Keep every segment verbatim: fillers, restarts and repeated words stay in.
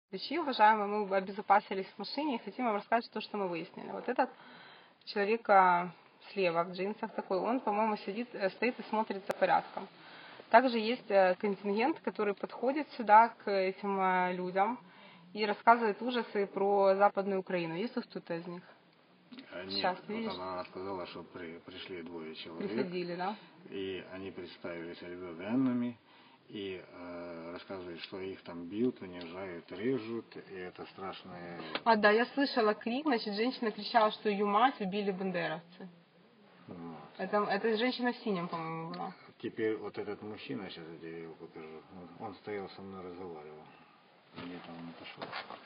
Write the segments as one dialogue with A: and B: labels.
A: Ключи, уважаемые, мы обезопасились в машине и хотим вам рассказать то, что мы выяснили. Вот этот человек слева в джинсах такой, он, по-моему, сидит, стоит и смотрит за порядком. Также есть контингент, который подходит сюда к этим людям и рассказывает ужасы про Западную Украину. Есть тут кто-то из них?
B: Нет,
A: Сейчас,
B: вот
A: видишь?
B: она сказала, что при, пришли двое человек.
A: Приходили, да?
B: И они представились ребятами и э, рассказывают, что их там бьют, унижают, режут, и это страшное...
A: А, да, я слышала крик, значит, женщина кричала, что ее мать убили бандеровцы.
B: Вот.
A: Это, это женщина в синем, по-моему, была.
B: Теперь вот этот мужчина, сейчас я тебе его покажу, он, он стоял со мной, разговаривал. Где-то он отошел.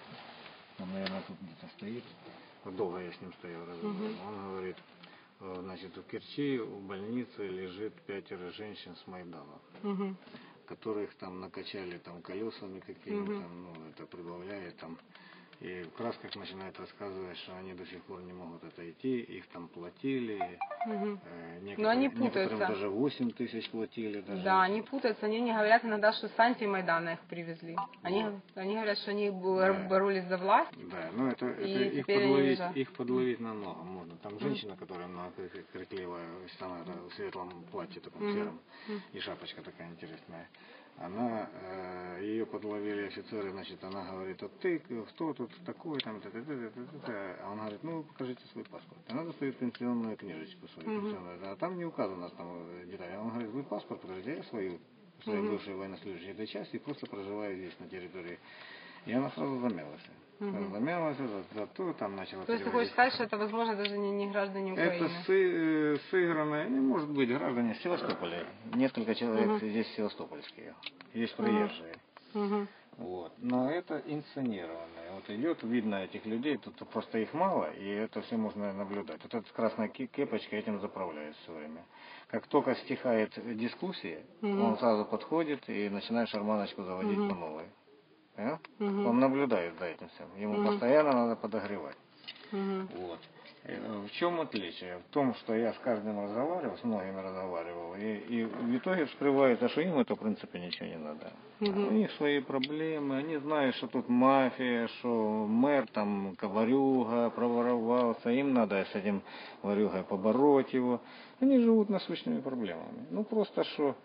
B: Он, наверное, тут где-то стоит. Вот долго я с ним стоял, разговаривал. Uh-huh. Он говорит, значит, в Керчи в больнице лежит пятеро женщин с Майдана. Uh-huh. Которых там накачали там колесами какими-то, uh-huh. там, ну, это прибавляет там. И в красках начинает рассказывать, что они до сих пор не могут отойти, их там платили. Угу. Э,
A: Но они путаются.
B: Некоторым даже восемь тысяч платили. Даже.
A: Да, они путаются. Они не говорят иногда, что с антимайдана их привезли. Они, вот. они говорят, что они да. боролись за власть.
B: Да, но это, это их, подловить, их подловить намного можно. Там женщина, которая много крикливая, в светлом платье, таком угу. сером, и шапочка такая интересная. Она, э, ее подловили офицеры, значит, она говорит, а ты кто тут такой, там, т -т -т -т -т -т. А он говорит, ну, покажите свой паспорт. Она достает пенсионную книжечку свою, uh-huh. пенсионную, а там не указано там детали. Он говорит, вы паспорт, подожди, я свою, свою uh-huh. бывшую военнослужащую этой части, и просто проживаю здесь, на территории. И она сразу замялась. Uh-huh. Замялась, зато там начала...
A: То есть ты хочешь сказать, что это, возможно, даже не, не граждане Украины?
B: Это сы, сыграно, не может быть, граждане Севастополя. Несколько человек uh-huh. здесь севастопольские. Есть приезжие. Uh-huh. Вот. Но это инсценированное. Вот идет, видно этих людей, тут просто их мало, и это все можно наблюдать. Вот эта красная кепочка этим заправляет все время. Как только стихает дискуссия, uh-huh. он сразу подходит и начинает шарманочку заводить uh-huh. по новой. А? Uh-huh. Он наблюдает за этим всем. Ему uh-huh. постоянно надо подогревать. Uh-huh. Вот. В чем отличие? В том, что я с каждым разговаривал, с многими разговаривал, и, и в итоге вскрывается, что им это в принципе ничего не надо. Uh-huh. У них свои проблемы, они знают, что тут мафия, что мэр там коварюга, проворовался, им надо с этим ворюгой побороть его. Они живут насущными проблемами. Ну просто что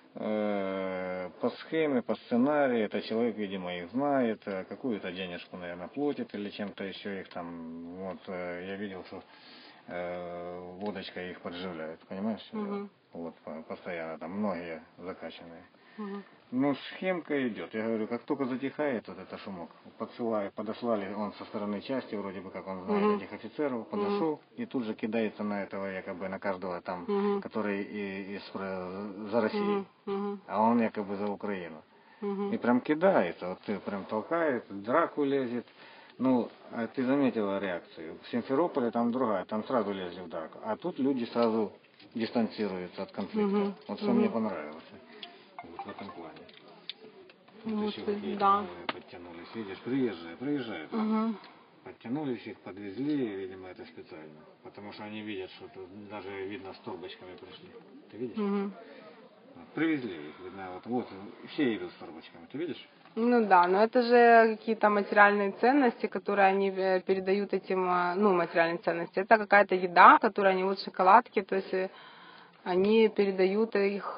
B: по схеме, по сценарию, этот человек, видимо, их знает, какую-то денежку, наверное, платит или чем-то еще их там, вот, я видел, что э, водочкой их подживляют, понимаешь? Угу. Вот, постоянно там многие закачанные. Угу. Ну, схемка идет. Я говорю, как только затихает вот это шумок, подсылаю, подослали, он со стороны части, вроде бы как он знает uh-huh. этих офицеров, подошел uh-huh. и тут же кидается на этого, якобы, на каждого там, uh-huh. который и, и, за Россию, uh-huh. а он якобы за Украину. Uh-huh. И прям кидается, вот ты прям толкает, в драку лезет. Ну, а ты заметила реакцию. В Симферополе там другая, там сразу лезли в драку. А тут люди сразу дистанцируются от конфликта. Uh-huh. Вот что uh-huh. мне понравилось. Вот в этом плане. Вот ну, еще какие-то да. новые подтянулись. Видишь, приезжие, приезжают. Угу. Подтянулись, их подвезли, видимо, это специально. Потому что они видят, что тут даже, видно, с торбочками пришли. Ты видишь? Угу. Вот, привезли их, видно, вот, вот, все идут с торбочками. Ты видишь?
A: Ну да, но это же какие-то материальные ценности, которые они передают этим, ну, материальные ценности. Это какая-то еда, которую они, вот шоколадки, то есть они передают их,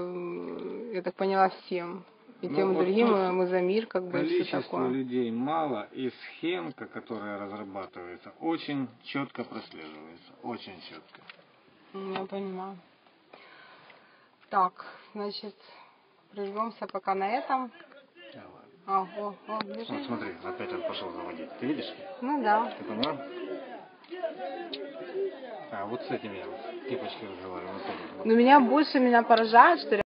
A: я так поняла, всем. И тем вот другим мы за мир, как бы,
B: количество
A: все такое.
B: людей мало, и схемка, которая разрабатывается, очень четко прослеживается. Очень четко.
A: Я понимаю. Так, значит, прервемся пока на этом.
B: Давай.
A: А, о, о, бежит.
B: Вот смотри, опять он пошел заводить. Ты видишь?
A: Ну да.
B: Ты поняла? А, вот с этим я кипочкой разговариваю. Вот.
A: Но меня больше меня поражает, что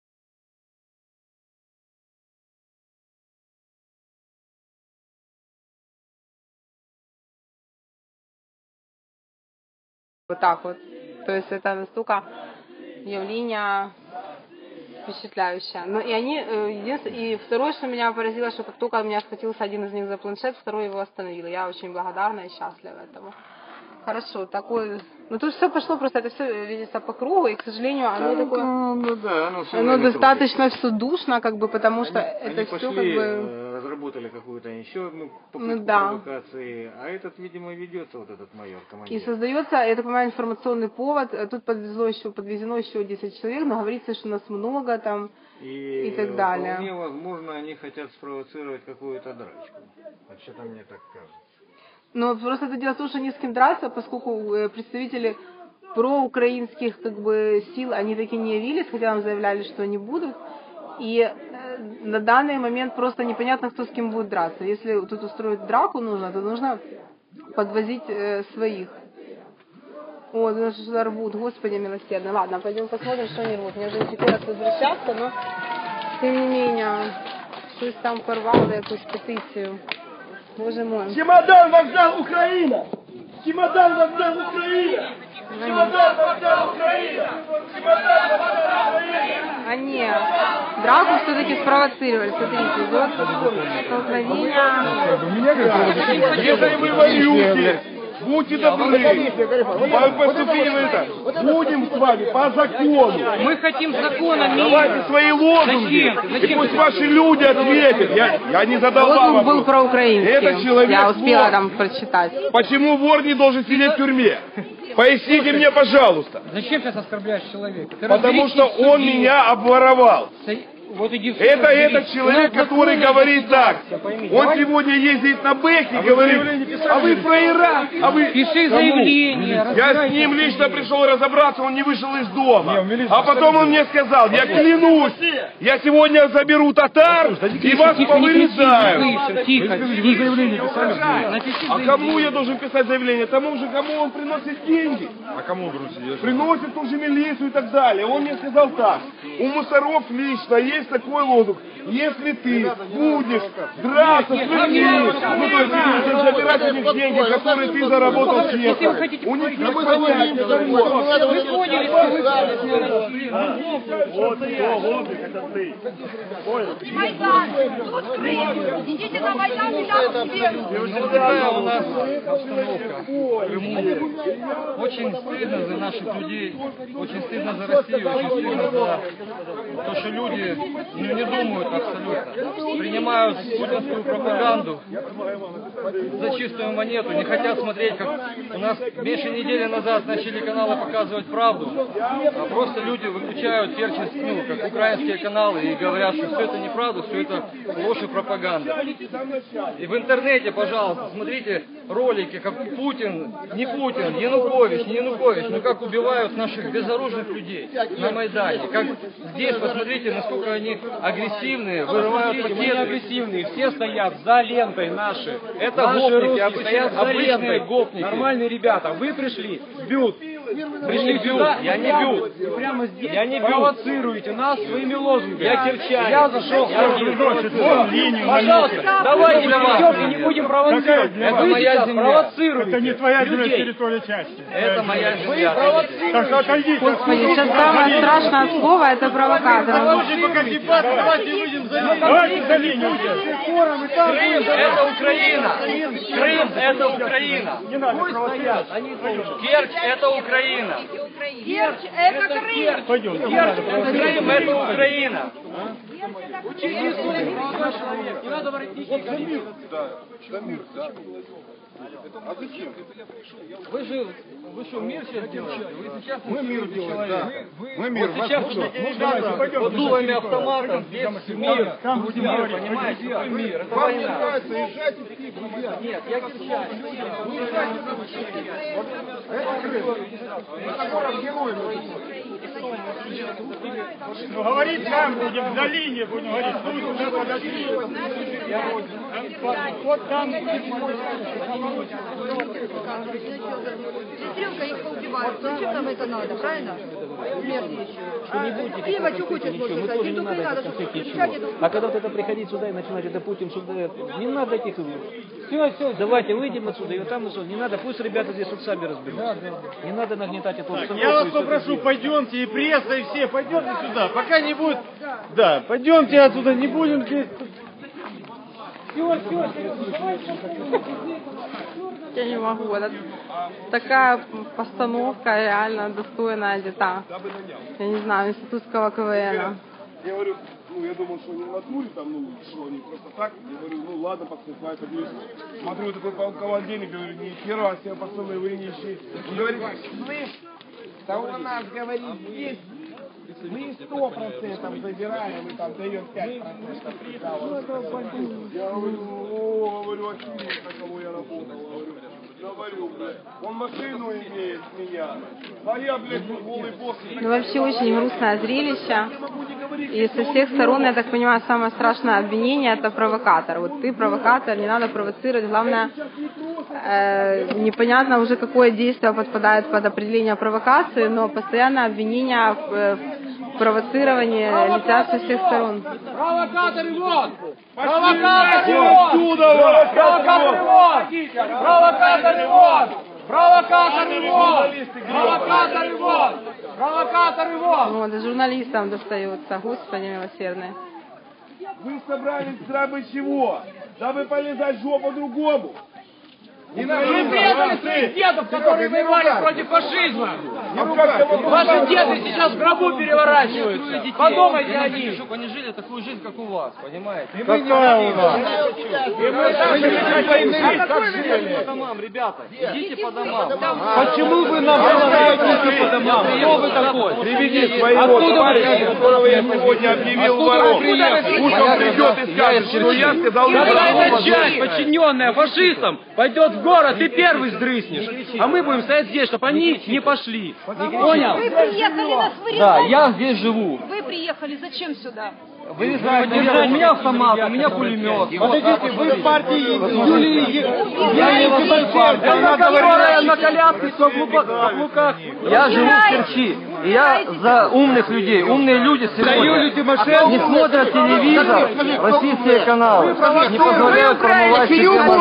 A: вот так вот. То есть это настолько явление впечатляющее. Но и они, и второе, что меня поразило, что как только меня схватился один из них за планшет, второй его остановил. Я очень благодарна и счастлива этому. Хорошо, такой... Ну тут все пошло, просто это все видится по кругу, и, к сожалению, оно
B: да,
A: такое...
B: Ну, да, оно
A: оно достаточно все душно, как бы, потому
B: они,
A: что это
B: они
A: все
B: пошли,
A: как бы...
B: разработали какую-то еще одну попытку
A: ну, да.
B: провокации, а этот, видимо, ведется, вот этот майор, командир.
A: И создается, я так понимаю, информационный повод, тут подвезло еще, подвезено еще десять человек, но говорится, что нас много там и, и так далее.
B: Вполне возможно, они хотят спровоцировать какую-то драчку. Вот что-то мне так кажется.
A: Но просто это дело в том, что не с кем драться, поскольку представители проукраинских как бы сил, они таки не явились, хотя нам заявляли, что они будут. И э, на данный момент просто непонятно, кто с кем будет драться. Если тут устроить драку нужно, то нужно подвозить э, своих. О, нас что рвут, Господи милосердный. Ладно, пойдем посмотрим, что они рвут. Мне уже не хотелось возвращаться, но тем не менее, щось там порвало якусь петицію. Боже мой.
C: Чемодан, вокзал, Украина! Чемодан, вокзал, Украина! Чемодан, вокзал, Украина! Чемодан, вокзал, Украина!
A: А нет, драку все-таки спровоцировали. Смотрите, идет столкновение.
C: Если вы воюете, будьте добры, поступили в это, будем с вами по закону.
D: Мы хотим закона мира.
C: Давайте свои лозунги,
D: Зачем? Зачем?
C: и пусть ваши люди ответят. Я, я не задавал
A: Лозунг был
C: вопрос.
A: проукраинский.
C: Это человек
A: Я успела
C: вор.
A: там прочитать.
C: Почему вор не должен сидеть в тюрьме? Поясните мне, пожалуйста.
D: Зачем сейчас оскорбляешь человека? Ты
C: Потому
D: разберись
C: что
D: в
C: он
D: суде.
C: меня обворовал.
D: Вот иди в суд,
C: Это
D: разберись.
C: этот человек,
D: У нас
C: который
D: законы
C: говорит так.
D: пойми.
C: Он
D: Давай
C: сегодня ездит на Бэхе и говорит, а вы фраера, а вы...
D: Пиши
C: Кому?
D: заявление.
C: Я с
D: разбирайся.
C: ним лично пришел разобраться, он не вышел из дома. А потом он мне сказал, я клянусь, я сегодня заберу татар и вас
D: Тихо, не кричи,
C: повырезаю.
D: не слышно. Тихо.
C: Вы заявление писали?
D: Напиши
C: А
D: заявление.
C: кому я должен писать заявление? Тому же, кому он приносит деньги.
B: А кому он приносит?
C: Приносит ту же милицию и так далее. Он мне сказал так. У мусоров лично есть такой лозунг. Если ты будешь драться с людьми, ну то есть ты будешь забирать у них деньги, которые ты заработал честно, у них есть понятие того.
D: Вы поняли, что
C: Вот, вот, это ты.
E: Майдан, тут Крым, идите на Майдан, и там
F: Такая у нас обстановка в Крыму. Очень стыдно за наших людей, очень стыдно за Россию, очень стыдно за то, что люди ну, не думают абсолютно. Принимают путинскую пропаганду за чистую монету, не хотят смотреть, как у нас меньше недели назад начали каналы показывать правду, а просто люди выключают керченские, ну, как украинские каналы и говорят, что все это неправда, все это ложь и пропаганда. И в интернете, пожалуйста, смотрите ролики, как Путин, не Путин, Янукович, не Янукович, но как убивают наших безоружных людей на Майдане. Как здесь, посмотрите, насколько они агрессивные, вырывают
D: Мы не
F: пакеты.
D: агрессивные, все стоят за лентой наши.
F: Это
D: Наши
F: гопники,
D: русские
F: обычные-
D: стоят за
F: обычные
D: лентой.
F: гопники.
D: Нормальные ребята, вы пришли, бьют.
F: Пришли бьют, я не бьют.
D: И прямо здесь
F: Я не бью.
D: провоцируете нас своими лозунгами.
F: Я кирчанин.
D: Я зашел
F: Я
D: в
F: не
D: Вон,
F: линию
D: пожалуйста,
F: Давайте для вас.
D: идем и не будем провоцировать.
F: Это
D: Вы
F: моя
D: сейчас
F: земля.
D: провоцируете
G: Это не твоя
D: людей.
G: территория части.
F: Это моя
D: Вы
F: земля.
D: провоцируете.
G: Так что отойдите.
A: Господи, сейчас самое страшное слово – это провокатор.
G: Давайте за линию.
F: Крым – это Украина. Крым – это Украина.
G: Не надо провоцировать.
F: Керчь – это Украина.
E: Керчь, это Крым.
G: Пойдем.
F: Крым – это Украина.
D: Не надо воротнички.
F: Вы же, вы что, мир сейчас делаете? Вы сейчас мы мир
B: Да. Мы мир.
F: Вот сейчас
B: Вас-
F: ребята под дулами автоматов здесь мир.
G: Там будем
F: Мир,
G: говорить.
F: понимаете? Какой мир? Это
B: Вам не
F: война.
B: нравится, езжайте в Киев, друзья.
F: Нет, я кричаю.
B: Это Крым. Это город героев.
G: Ну, говорить там будем, за линией будем говорить. Тут уже подошли. Вот там.
E: Сестренка их поубивают. Зачем нам это надо, правильно? Смерть еще. Киева что хочет, может сказать. И только не надо, чтобы кричать это.
H: А когда вот это приходить сюда и начинать это Путин, сюда, не надо этих... Все, все, давайте выйдем отсюда, и вот там, не надо, пусть ребята здесь вот сами разберутся. Не надо нагнетать эту обстановку.
G: Я вас
H: и всё
G: попрошу,
H: это
G: пойдемте, и пресса, и все, пойдемте сюда. Пока не будет... Да, пойдемте отсюда, не будем здесь... Все, все,
A: Я не могу. Это такая постановка реально достойная где-то, я не знаю, институтского КВН.
C: Я говорю, ну, я думал, что они в натуре там, ну, что они просто так. Я говорю, ну, ладно, пацаны, давай подвижу. Смотрю, такой полководельник, говорю, ни хера себе, пацаны, вы нищие. Он говорит, слышь, да у нас, говорит, здесь мы сто процентов забираем и там даем пять процентов. Я говорю, о, говорю, охереть, на кого я работал, говорю. Говорю, блядь, он машину имеет меня, а я, блядь, голый босс.
A: Ну, вообще очень грустное зрелище. И со всех сторон, я так понимаю, самое страшное обвинение — это провокатор. Вот ты провокатор, не надо провоцировать. Главное, э, непонятно уже, какое действие подпадает под определение провокации, но постоянно обвинения в, в провоцировании летят со всех сторон.
D: Провокаторы вон! Провокаторы вон! Провокаторы вон! Провокаторы вон! Провокаторы вон! Провокаторы вон! Провокаторы вон!
A: Вот, и журналистам достается, Господи милосердный.
C: Вы собрались дабы чего? Дабы полезать в жопу другому.
D: Вы предали своих дедов, которые воевали против фашизма! Ваши деды сейчас в гробу переворачиваются! Подумайте о них!
F: Чтобы они жили такую жизнь, как у вас, понимаете?
G: Какая у нас?
F: По домам, ребята, идите по домам.
G: Почему вы нам предлагаете по домам? Кто вы такой?
C: Приведи своего товарища, которого я сегодня объявил вором. Пусть он придет и скажет, что я сказал
D: Когда
C: вором.
D: эта часть, подчиненная фашистам, пойдет в город, ты первый сдрыснешь. А мы будем стоять здесь, чтобы они не пошли. Понял?
E: Вы приехали нас вырезать.
F: Да, я здесь живу.
E: Вы приехали зачем сюда?
F: Вы знаете, у меня автомат, у меня пулемет.
G: Подождите, вы в партии Юлии...
F: Я не в партии. Она которая на коляске в каблуках. Я живу в Керчи. И я за умных людей. Умные люди сегодня не смотрят телевизор, российские каналы. Не позволяют промывать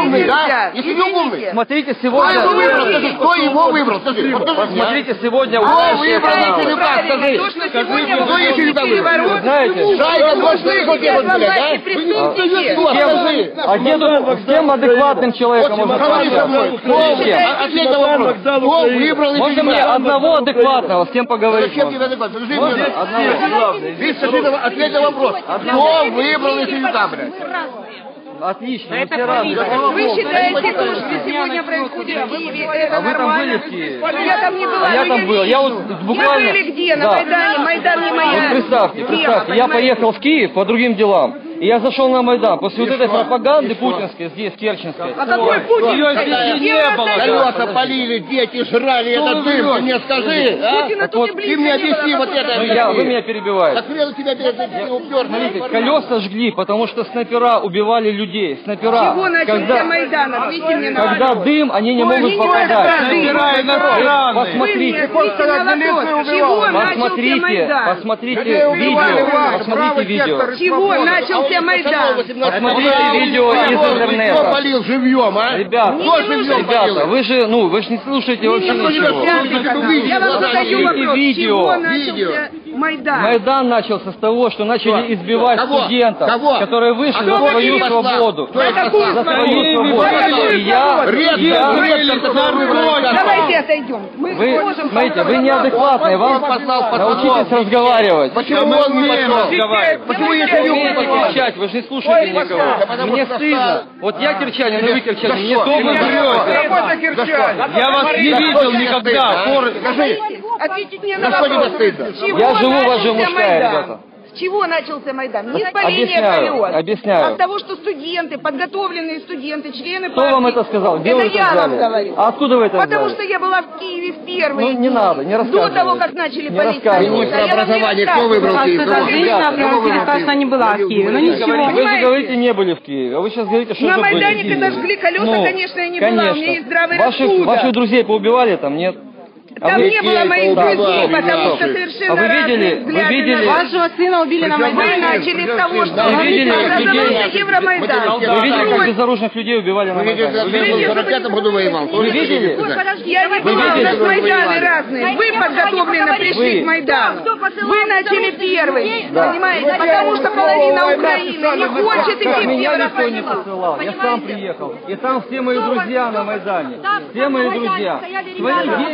F: систему. Смотрите сегодня...
I: Кто его выбрал? Скажи.
F: Посмотрите сегодня
I: Кто
F: умные
I: выбрал
F: каналы.
I: Черепах? Скажи. Кто ее Черепах выбрал?
F: Вы знаете...
I: Шайка, должны хоть это, блядь, а? Скажи.
F: А где тут с кем адекватным человеком можно пообщаться?
I: Ответь на вопрос. Кто выбрал и
F: Можно мне одного адекватного, с кем поговорить?
I: Зачем тебе адекватно? Скажи мне. Ты скажи, ответь на вопрос. Кто выбрал и Черепах, блядь?
F: Отлично, мы все разные.
E: Вы считаете, то, что сегодня происходит в Киеве, это
F: А вы там были
E: нормально?
F: в Киеве?
E: Я там не была.
F: А я
E: но
F: там был. Я вот буквально...
E: Мы были где? На
F: Да.
E: Майдане. Майдан не моя.
F: Вот представьте,
E: тема,
F: представьте, я
E: понимаете?
F: поехал в Киев по другим делам. И я зашел на Майдан. После вот этой пропаганды путинской, здесь, керченской.
E: А какой Путин?
F: Ее здесь не было.
I: Колеса полили, дети жрали этот дым. Ты мне скажи, а?
E: Путина тут и близко
I: Ты мне
E: не было.
I: объясни вот
E: Какой
I: это.
F: Ну, я, вы меня перебиваете.
I: Открыл тебя перед этим упер.
F: Смотрите, колеса жгли, потому что снайпера убивали людей. Снайпера.
E: Чего начался Майдан? Ответьте мне на
F: Когда
E: вопрос.
F: дым, они не
E: Ой,
F: могут
E: не
F: попадать.
E: надо, да,
F: Вы Посмотрите.
E: Вы мне ответьте на вопрос. Чего начался
F: Посмотрите,
E: Майдан?
F: посмотрите видео. Посмотрите видео.
E: Чего начался Майдан?
F: Посмотрите видео из
I: Кто
F: интернета.
I: полил живьем, а?
F: Ребята,
I: Кто живьем
F: ребята,
I: полил?
F: вы же, ну, вы же не слушаете вообще ничего.
E: Я вам задаю
F: Смотрите
E: вопрос.
F: видео.
E: Чего начался Майдан?
F: Майдан начался с того, что начали избивать
I: Кого?
F: студентов,
I: Кого?
F: которые вышли
I: А
F: за
I: кто
F: свою
I: такие послал?
F: свободу.
I: Кто их
F: За
I: послал?
F: свою свободу. И я,
I: Ректор,
F: я,
I: ректор, который выбрал.
E: Давайте отойдем. Мы
F: вы,
E: можем
F: смотрите, вы неадекватные, вам
I: послал, послал.
F: научитесь разговаривать.
I: Почему он не пошел? Почему я
F: Вы
I: тебе
F: умеете
I: не
F: кричать, вы же не слушаете никого. Мне стыдно. Вот я кирчанин, и вы кирчанин. Мне стыдно.
G: Я вас не видел никогда.
I: Скажи,
E: ответить мне на
I: за что тебе
E: вопрос.
I: стыдно?
E: С чего
F: Я живу в
E: начался
F: Ажимушкае,
E: Майдан?
F: ребята.
E: С чего начался Майдан? Не с паления
F: Объясняю,
E: колес,
F: объясняю.
E: а с того, что студенты, подготовленные студенты, члены
F: Кто
E: партии.
F: вам это сказал? Где вы
E: Это
F: это
E: я вам
F: взяли?
E: говорю.
F: А откуда вы это
E: Потому
F: взяли?
E: что я была в Киеве в первые
F: Ну, не
E: дни,
F: надо, не
E: до
F: рассказывайте.
E: того, как начали
F: Не
E: полить
F: рассказывайте.
E: колеса.
I: Министр
E: Я вам не
I: образования кто выбрал
A: А
I: Киев?
A: что-то
I: Кого
A: отлично,
I: выбрал?
A: потому что
I: Кого
A: сказала, что она не была в Киеве. Ну ничего.
F: Вы же
E: Понимаете?
F: говорите, не были в Киеве, а вы сейчас говорите, что
E: На
F: же были в
E: Майдане,
F: Киеве.
E: когда жгли колеса,
F: Ну,
E: конечно, я не была. У
F: конечно.
E: меня есть здравый
F: ваших,
E: рассудок.
F: ваших друзей поубивали там, нет? А
E: Там
F: вы-
E: не было моих
I: Да,
E: друзей,
I: да,
E: потому
I: да.
E: что совершенно
F: А вы видели-
E: разные
F: вы
E: взгляды
F: видели-
E: на
A: Вашего сына убили на
E: Мы
A: Майдане.
E: начали с того, что
F: Вы видели, как
E: образовался
F: людей-
E: Евромайдан.
F: Вы видели, как
E: Ой,
F: безоружных людей убивали на
I: Вы видели,
F: Майдане? Вы
I: как
F: видели?
I: в сорок пятом году воевал?
F: Вы видели?
E: Я не была, у
F: видели,
E: нас
F: как вы
E: Майданы
I: воевали?
E: разные. Вы подготовленно пришли
F: Вы.
E: к Майдану. Вы начали первый,
F: Да.
E: понимаете? Потому что половина Украины не хочет идти в
F: Меня никто не
E: Европу.
F: посылал, я сам приехал. И там все мои друзья на Майдане. Все мои друзья. Свои деньги, блядь,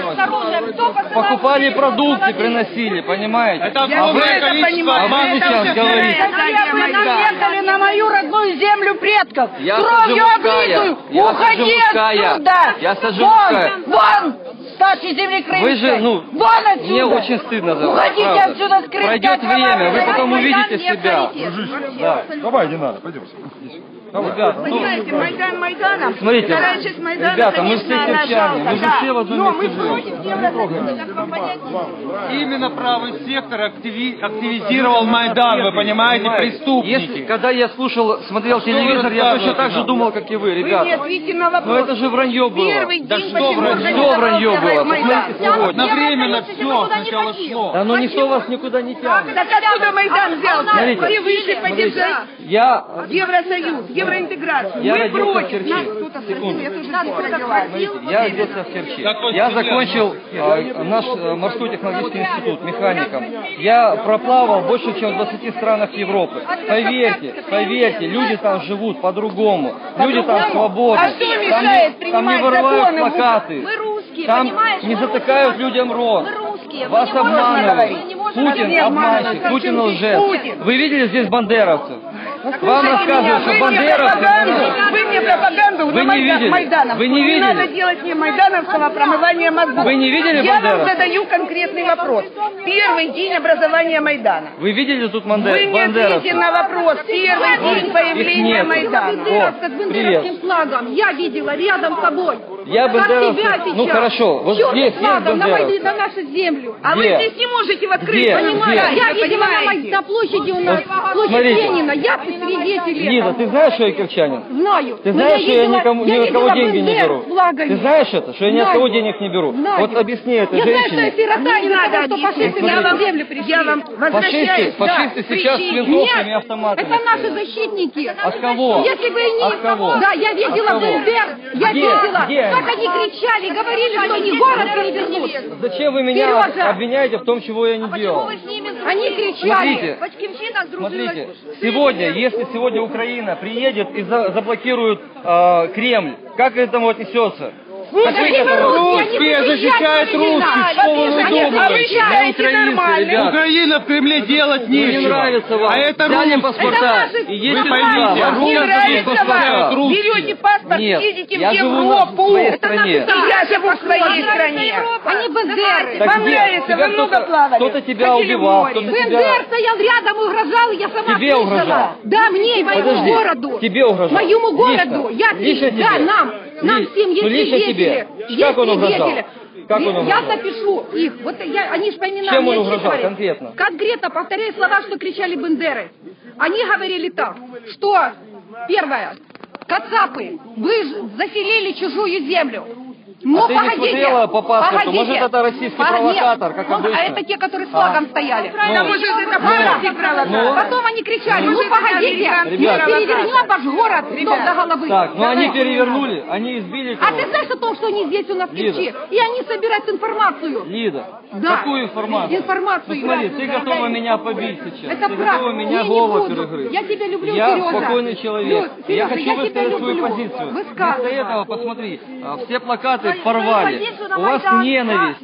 F: Покупали продукты, приносили, понимаете?
E: Это
F: а вы, а вы сейчас говорите.
E: Вы наехали на мою родную землю предков.
F: Я
E: Кровью облитую. Уходи отсюда.
F: Я сажу
E: Вон, вон. Старший землекрымский.
F: Вы же, ну,
E: вон отсюда.
F: мне очень стыдно за вас.
E: Уходите
F: правда.
E: отсюда, скрыть.
F: Пройдет время, вы потом увидите себя.
C: Да. Давай, не надо, пойдемте.
F: Ребята, ну,
E: понимаете, Майдан Майданом.
F: смотрите,
E: Вторая часть Майдана,
F: ребята, мы
E: конечно,
F: все
E: она
F: кирчане, мы же
E: жалко,
F: все в одном
E: но мы
F: месте живем.
E: против Евросоюза.
G: Именно правый сектор активи- активизировал Майдан, вы понимаете, преступники.
F: Если, когда я слушал, смотрел
G: Что
F: телевизор,
G: вы
F: я точно
G: рассказываете
F: так же
G: нам?
F: думал, как и вы,
E: Вы не
F: ребята.
E: ответите на вопрос.
F: Ну это же вранье было.
E: Первый
G: Да
E: день,
G: что
E: почему
G: вранье?
F: Что вранье было?
E: Майдан?
F: Посмотрите сегодня.
G: Одновременно все сначала шло.
F: Да, но никто вас никуда не тянет.
E: Так откуда Майдан взялся?
F: Смотрите.
E: Все вышли поддержать
F: Я,
E: Евросоюз, евроинтеграцию.
F: я
E: Мы
F: родился в
E: против.
F: Керчи.
E: Нас кто-то
F: Секунду.
E: спросил, я тоже кто-то спросил.
F: Я родился в Керчи. Я закончил э, наш э, морской технологический институт механиком. Я проплавал больше, чем в двадцати странах Европы. Поверьте, поверьте, люди там живут по-другому. Люди там свободны.
E: А что
F: Там
E: мешает
F: не, там не
E: принимать
F: вырывают
E: законы?
F: плакаты.
J: Мы русские,
F: Там
J: понимаешь?
F: не
J: Мы
F: затыкают
J: русские,
F: людям рот.
J: Мы русские.
F: Вас
J: мы не можем
F: обманывают.
J: говорить, мы не можем
F: Путин
J: говорить.
F: обманщик, Путин лжец.
E: Путин.
F: Вы видели здесь бандеровцев? Вам
E: Слушайте меня,
F: рассказывают, что
E: вы мне
F: бандеровцы...
E: пропаганду, вы мне пропаганду
F: Вы
E: на
F: не
E: Майдан,
F: видели?
E: Майданом.
F: Вы не
E: Не
F: видели?
E: надо делать мне майдановского промывания мозгов.
F: Вы не видели
E: Я вам
F: бандеровцев?
E: задаю конкретный вопрос. Первый день образования Майдана.
F: Вы видели тут бандер...
E: Вы не
F: бандеровцев?
E: ответите на вопрос. Первый день
F: Их
E: появления
F: нет.
E: Майдана.
F: О,
J: С бандеровским
F: привет.
J: флагом. Я видела рядом с собой.
F: Я
J: Как
F: бандеровцев-
J: тебя сейчас.
F: ну, хорошо, вот
J: Черным
F: здесь есть
J: флагом на,
F: бандеровцы.
J: Майдан- на нашу землю.
E: А вы
F: Где?
E: здесь не можете в открыть,
F: Где?
E: понимаете?
F: Где?
J: Я видела на,
E: Понимаете?
J: Май- на площади у нас, площадь
F: смотрите.
J: Ленина. Я свидетель
F: Лиза,
J: этого.
F: ты знаешь, что я кирчанин?
J: Знаю.
F: Ты
J: Но
F: знаешь, что я
J: видела-
F: никому, ни
J: я
F: от кого
J: видела
F: деньги не
J: БНД
F: беру?
J: с флагами.
F: Ты знаешь это, что я ни от
J: Знаю.
F: кого денег не беру?
J: Знаю.
F: Вот объясни этой
J: Я знаю, что я
F: женщине.
J: сирота,
E: Не
J: не
E: надо
J: надо, что
E: объяснять.
J: фашисты
E: Я
J: на
E: вам-
J: землю пришли.
E: Я вам
F: Фашисты,
E: возвращаюсь. да,
F: фашисты сейчас с
E: причине.
F: винтовками и
J: Нет,
F: автоматами.
J: это наши
F: стоят.
J: защитники.
F: От кого?
J: Если бы не...
F: От кого?
J: Да, я видела
F: От кого?
J: БНД, я
F: Где?
J: видела,
F: Где
J: как
F: они?
J: они кричали, говорили, что они город перевернут.
F: Зачем вы меня
J: Сережа!
F: обвиняете в том, чего я не делал?
J: Они кричали.
F: Смотрите, смотрите, сегодня, если сегодня Украина приедет и за- заблокирует э, Кремль, как к этому отнесется? Как вы к этому отнесетесь?
G: Русские защищают русских, что вы выдумываете?
F: Я украинцы, ребят.
G: Украина в Кремле делать
F: Мне не
G: нечего.
F: нравится вам.
G: А это
F: Взяли
G: русские.
F: паспорта. И есть
G: Вы
F: паспорта.
G: поймите,
F: Вам
E: Не
F: всем
G: русские
F: есть
E: нравится
F: паспорта.
E: вам? Берете паспорт,
F: Нет,
E: едете
F: я
E: в
F: живу в
E: Европу.
F: своей стране.
E: И я живу в своей стране.
J: Они бендеры.
F: Так
E: Вам
F: где?
E: нравится,
F: Тебя
E: вы много
F: кто-то-
E: плавали?
F: Кто-то тебя
E: Ходили в
F: убивал,
E: море.
F: кто-то тебя...
J: БНД стоял рядом, угрожал, я сама
F: Тебе
J: слышала.
F: угрожал?
J: Да, мне и моему
F: Подожди,
J: городу.
F: тебе угрожал?
J: Моему
F: Лично?
J: городу. Я
F: Лично
J: да,
F: тебе?
J: нам. Нам
F: Ли-
J: всем есть
F: ну, лично
J: свидетели.
F: тебе.
J: Есть
F: Как он угрожал?
J: свидетели.
F: Как он
J: Я
F: угрожал?
J: запишу их. Вот я, они же по именам
F: Чем он
J: не
F: угрожал
J: отчитывали.
F: конкретно?
J: Конкретно повторяю слова, что кричали бендеры. Они говорили так, что первое, кацапы, вы ж заселили чужую землю. Ну,
F: А ты не
J: погодите,
F: смотрела по паспорту?
J: погодите.
F: Может, это российский
J: Погоди.
F: провокатор, как
J: Ну,
F: обычно?
J: А это те, которые с флагом
F: А.
J: стояли.
F: Ну.
E: Да, может, это фашистский провокатор.
F: Ну.
J: Потом они кричали, ну,
E: Может,
J: погодите,
E: это
J: мы
F: ребята.
J: перевернем ваш город с ног до головы.
F: Так, ну они
J: Давайте.
F: перевернули, они избили
J: А
F: кого-то.
J: ты знаешь о том, что они здесь у нас в
F: Лида.
J: Керчи? И они собирают информацию.
F: Лида,
J: Да.
F: какую информацию?
J: Информацию.
F: Ну, смотри, ты готова меня побить сейчас.
J: Это
F: ты
J: правда.
F: готова меня
J: Я не
F: голову
J: буду.
F: перегрызть.
J: Я тебя люблю,
F: Я
J: Сережа.
F: спокойный человек.
J: Люд,
F: я
J: Сережа,
F: хочу
J: я тебя
F: высказать свою
J: люблю.
F: позицию.
J: Высказывай.
F: Вместо этого, посмотри, а, все плакаты порвали. У вас ненависть.
J: Не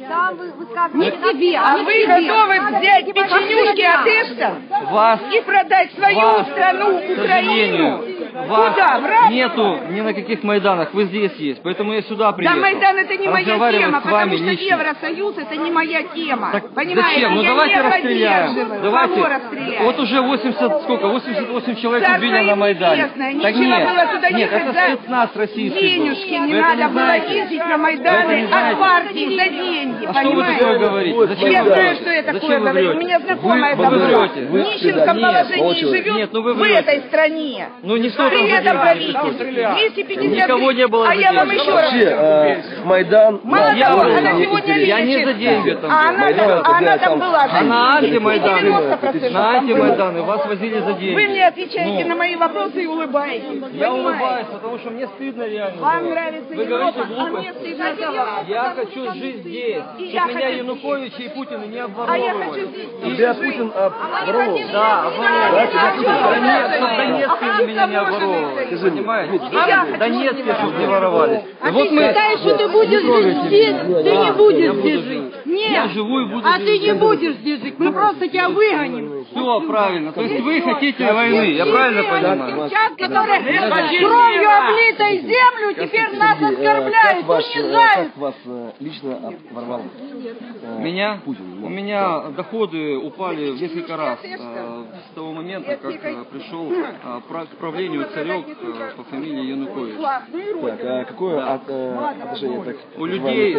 J: к тебе,
E: А
J: не к
E: вы
J: тебе.
E: готовы взять печенюшки от Эштон
F: Вас,
E: и продать свою
F: вас,
E: страну,
F: к сожалению,
E: Украину?
F: вас
E: Куда? В Россию?
F: нету ни на каких Майданах. Вы здесь есть. Поэтому я сюда
E: Да,
F: приехал.
E: Майдан это не моя
F: разговаривать
E: тема,
F: с вами
E: потому что
F: лично.
E: Евросоюз это не моя тема.
F: Так
E: Понимаете,
F: зачем? Ну
E: я
F: давайте
E: не
F: расстреляем.
E: поддерживаю.
F: Давайте.
E: Кого расстрелять?
F: Вот уже восемьдесят, сколько? восемьдесят восемь человек
E: Царство
F: убили на Майдане.
E: небесное,
F: Так
E: нечего
F: нет,
E: было туда
F: нет,
E: ехать
F: это
E: за
F: спецназ российский
E: денежки,
F: был.
E: не
F: Вы это
E: надо было
F: знаете?
E: ездить на
F: Вы
E: Майданы
F: это не знаете?
E: от партии за деньги,
F: А что вы
E: понимаете?
F: такое говорите? Зачем
E: Я
F: вы
E: знаю,
F: врете?
E: что я такое
F: Зачем вы
E: говорю. У
F: врете?
E: меня знакомая
F: Вы-
E: там
F: вы
E: была.
F: врете.
E: В нищенском
F: Нет,
E: положении
F: молчу.
E: живет
F: Нет, ну вы
E: в
F: врете.
E: этой стране.
F: Ну не столько
E: При этом
F: за деньги,
E: правительстве. двести пятьдесят
F: Никого не было
E: А
F: за
E: я вам
F: деньги.
E: еще раз
I: Вообще,
E: скажу.
I: э, Майдан...
E: Мало
F: Я
E: того,
F: был
E: она
F: там.
E: сегодня
F: Я не
E: лечит.
F: за деньги там
E: А
F: был.
E: она
I: Майдан,
E: там,
I: когда
E: она
I: я
E: там
I: там-
E: была.
F: А на антимайданы,
E: девяносто процентов
F: на
E: там было.
F: антимайданы вас возили за деньги.
E: Вы мне отвечаете
F: Ну.
E: на мои вопросы и улыбаетесь.
F: Я
E: Понимаете?
F: улыбаюсь, потому что мне стыдно реально.
E: Вам
F: за вас.
E: нравится
F: Вы
E: Европа,
F: говорите
E: а мне
F: глупости.
E: стыдно за вас.
F: Я хочу жить здесь,
E: И
F: чтобы
E: я
F: меня
E: хочу
F: Януковича и Путина не
E: А я
F: обворовывали.
E: хочу здесь
I: Тебя Путин обворовал.
F: Да, обворовывали.
I: Да, тебя Путин
F: Донецк, чтобы Донецк меня не
K: воровывали,
E: Скажи мне,
K: понимаете?
E: а я
K: В Донецке чтобы не воровали.
J: А
K: Вот
J: ты
K: мы...
J: считаешь, что ты будешь здесь? Ты не будешь здесь жить. Нет.
K: Я живу и буду
J: А
K: жить.
J: ты не будешь здесь жить. Мы просто тебя выгоним.
K: Все правильно. То есть вы хотите войны, я правильно понимаю?
J: Сейчас, которые кровью облитой землю, теперь нас оскорбляют, унижают.
E: Как вас э, лично ворвал?
K: Меня? У меня доходы упали в несколько раз э, с того момента, как э, пришел э, к правлению царек э, по фамилии Янукович.
E: Так, а какое от, э, отношение так?
K: У людей...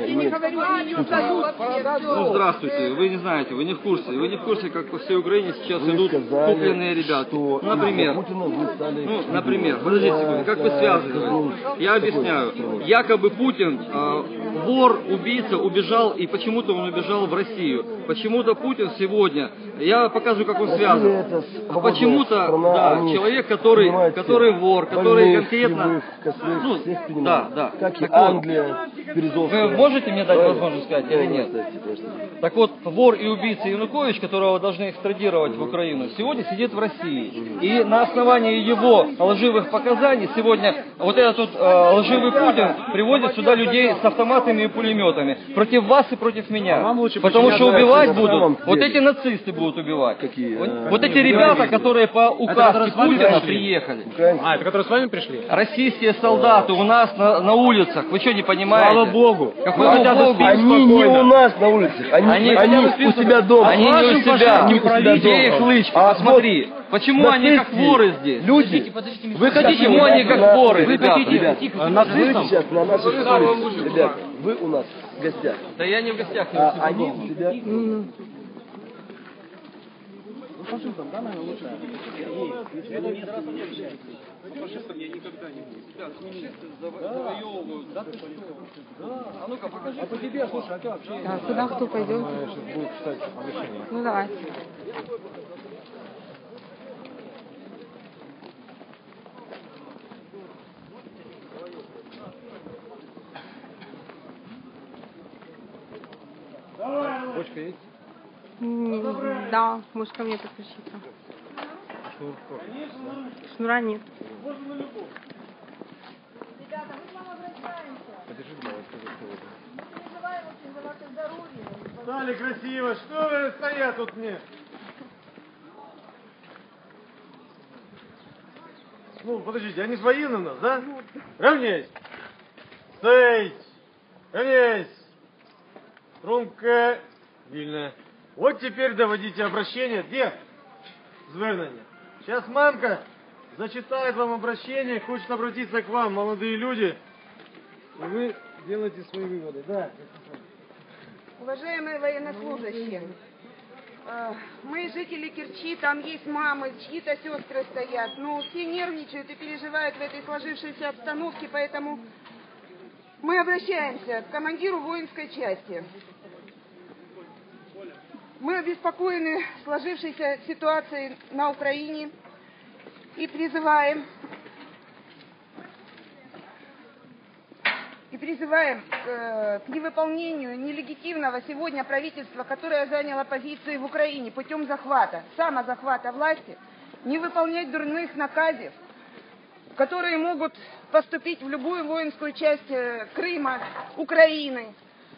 E: имеет?
K: Ну, здравствуйте, вы не знаете, вы не в курсе. Вы не в курсе, как по всей Украине сейчас
E: Вы
K: идут
E: сказали,
K: купленные ребята.
E: что
K: Например,
E: из-за Путина вы стали...
K: ну, например, подождите секунду, как вы связываете? Я объясняю. Якобы Путин, э, вор, убийца, убежал, и почему-то он убежал в Россию. Почему-то Путин сегодня, я покажу, как он связан. Почему-то, да, человек, который, который вор, который конкретно... Ну, да, да.
E: Как и
K: Так вот,
E: Англия, Березовская.
K: вы можете мне дать возможность сказать или нет? Так вот, вор и убийца Янукович, которого должны экстрадировать в Украину, сегодня сидит в России. И на основании его лживых показаний сегодня вот этот вот, э, лживый Путин приводит сюда людей с автоматами и пулеметами. Против вас и против меня. Потому что убивать будут, вот эти нацисты будут убивать.
E: Какие?
K: Вот, вот эти ребята, которые по указке Путина приехали.
D: А, это которые с вами пришли?
K: Российские солдаты у нас на, на улицах. Вы что, не понимаете?
D: Слава Богу.
K: Какого Богу?
E: Они не у нас на улицах, они,
K: Они,
E: они у себя дома.
K: Они не у себя.
E: Они у себя
K: Где их
E: дома.
K: лычки?
E: А
K: Посмотри. Почему
E: на
K: они как
E: сессии
K: воры здесь?
E: Люди,
K: Вы хотите, почему они как воры,
E: вы
K: ребята?
E: хотите, ребят,
K: Тихо,
E: вы
K: нацистам?
E: сейчас на нашей улице, ребят, вы у нас в гостях,
K: Да я не в гостях.
E: а
K: я
E: они
K: дома.
E: у себя...
K: А ну-ка, покажи.
A: А куда кто пойдет? Ну давайте.
F: Бочка есть?
A: М, Да, можешь ко мне подключиться. Шнура нет.
G: Стали красиво, что вы стоят тут мне? Ну, подождите, они свои на нас, да? Равняйсь! Стоять! Равняйсь! Струнка вільна. Вот теперь доводите обращение. Где? Звернення. Сейчас мамка зачитает вам обращение, хочет обратиться к вам, молодые люди. И вы делаете свои выводы. Да.
J: Уважаемые военнослужащие, э, мы жители Керчи, там есть мамы, чьи-то сестры стоят, но все нервничают и переживают в этой сложившейся обстановке, поэтому мы обращаемся к командиру воинской части. Мы обеспокоены сложившейся ситуацией на Украине и призываем и призываем э, к невыполнению нелегитимного сегодня правительства, которое заняло позиции в Украине путем захвата, самозахвата власти, не выполнять дурных наказов, которые могут поступить в любую воинскую часть э, Крыма, Украины.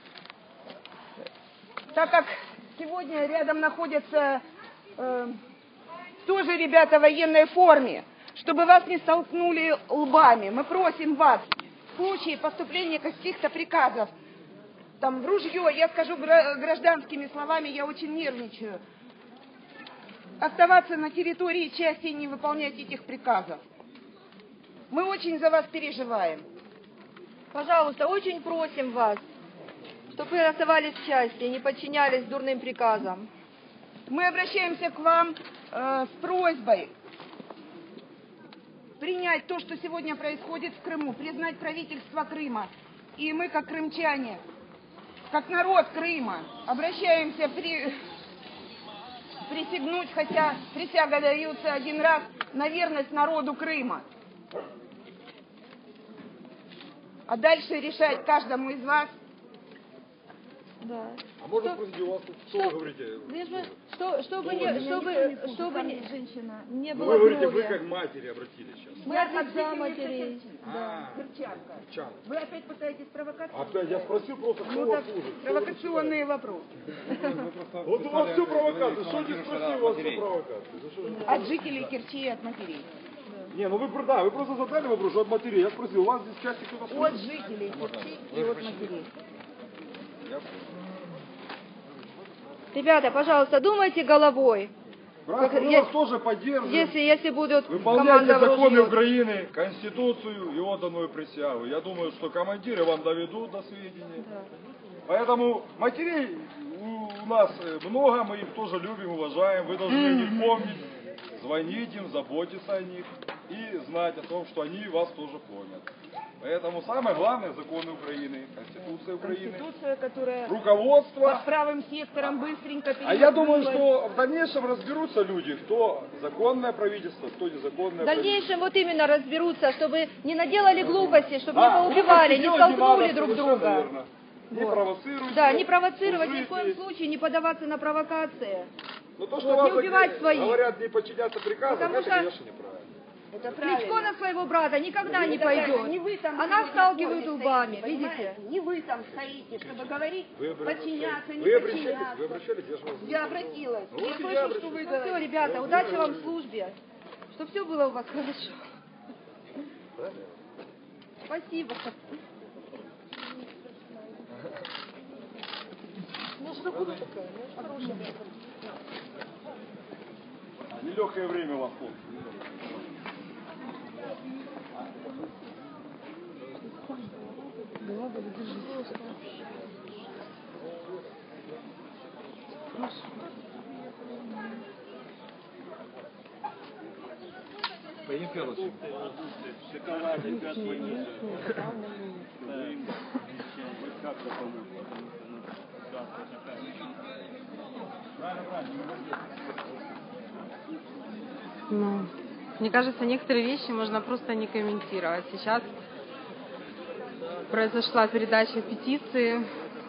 J: Так как сегодня рядом находятся э, тоже ребята в военной форме, чтобы вас не столкнули лбами, мы просим вас в случае поступления каких-то приказов, там в ружье, я скажу гражданскими словами, я очень нервничаю, оставаться на территории части и не выполнять этих приказов. Мы очень за вас переживаем.
L: Пожалуйста, очень просим вас, чтобы вы оставались в части и не подчинялись дурным приказам.
J: Мы обращаемся к вам э, с просьбой принять то, что сегодня происходит в Крыму, признать правительство Крыма. И мы, как крымчане, как народ Крыма, обращаемся при... присягнуть, хотя присяга дается один раз, на верность народу Крыма. А дальше решать каждому из вас,
L: Да.
M: А можно спросить у вас, что вы говорите?
L: Что, чтобы не, чтобы, чтобы не,
J: женщина
L: не
M: Ну,
L: было
M: вы говорите,
L: крови.
M: вы как матери обратились сейчас.
L: Мы от отца матерей.
M: А,
J: Перчатка.
M: Перчатка.
J: Вы опять пытаетесь провокацию?
M: Опять я спросил просто, кто
J: Ну
M: вас
J: так,
M: служит.
J: провокационные вопросы.
M: Вот у вас все провокации. Что не спросил, у вас все провокации.
J: От жителей Керчи и от матерей.
M: Не, ну вы, да, вы просто задали вопрос, что от матерей. Я спросил, у вас здесь части кто-то
J: От
M: служит?
J: жителей Керчи и от матерей.
L: Ребята, пожалуйста, думайте головой.
M: Брат, мы вас тоже поддерживаем.
L: Если, если будут
M: Выполняйте
L: команда в
M: законы
L: ружье.
M: Украины, Конституцию и отданную присягу. Я думаю, что командиры вам доведут до сведения.
L: Да.
M: Поэтому матерей у нас много, мы их тоже любим, уважаем. Вы должны о них помнить, звонить им, заботиться о них и знать о том, что они вас тоже помнят. Поэтому самое главное — законы Украины, Конституция Украины,
J: Конституция, которая
M: руководство.
J: под правым сектором быстренько
M: А я думаю,
J: перевернулась.
M: что в дальнейшем разберутся люди, кто законное правительство, кто незаконное
L: В дальнейшем
M: правительство.
L: вот именно разберутся, чтобы не наделали глупости, чтобы
M: Да,
L: не поубивали, не
M: глупости делать
L: столкнули
M: надо,
L: друг
M: совершенно
L: друга.
M: верно. Не
L: Вот.
M: провоцируйте.
L: Да, не провоцировать ни в
M: служите.
L: коем случае, не поддаваться на провокации.
M: Но то, что
L: Вот,
M: вам
L: не убивать
M: так
L: своих.
M: говорят не подчиняться приказам,
L: Потому
M: это,
L: что-
M: конечно, неправильно.
J: Это
L: Кличко
J: правильно.
L: на своего брата никогда не
J: Это правильно.
L: пойдет.
J: Не вы там
L: А нас
J: стоите,
L: сталкивают
J: стоите,
L: лбами,
J: понимаете?
L: видите?
J: Не вы там стоите, чтобы говорить,
M: Вы обра-
J: подчиняться, не
M: Вы обращались,
J: подчиняться.
M: вы обращались, я же вас...
J: Я обратилась.
M: Ну,
J: Я
M: вот и
J: слышу,
M: я
J: что вы
L: Ну все,
J: говорите.
L: ребята, удачи вам в службе. Чтобы все было у вас хорошо. Спасибо. Ну что такое? Хорошая.
M: Нелегкое время у вас, хлопцы.
K: Поедем первым.
A: Ну, мне кажется, некоторые вещи можно просто не комментировать. Сейчас произошла передача петиции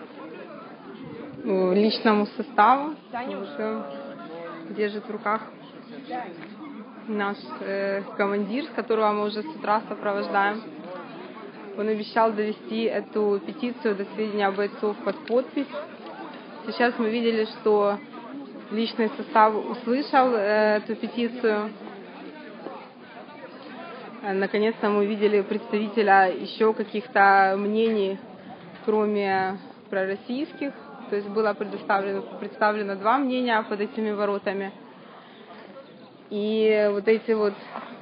A: ну, личному составу, что держит в руках наш э, командир, которого мы уже с утра сопровождаем. Он обещал довести эту петицию до сведения бойцов под подпись. Сейчас мы видели, что личный состав услышал э, эту петицию. Э, Наконец-то мы увидели представителя еще каких-то мнений, кроме пророссийских. То есть было предоставлено, представлено два мнения под этими воротами. И вот эти вот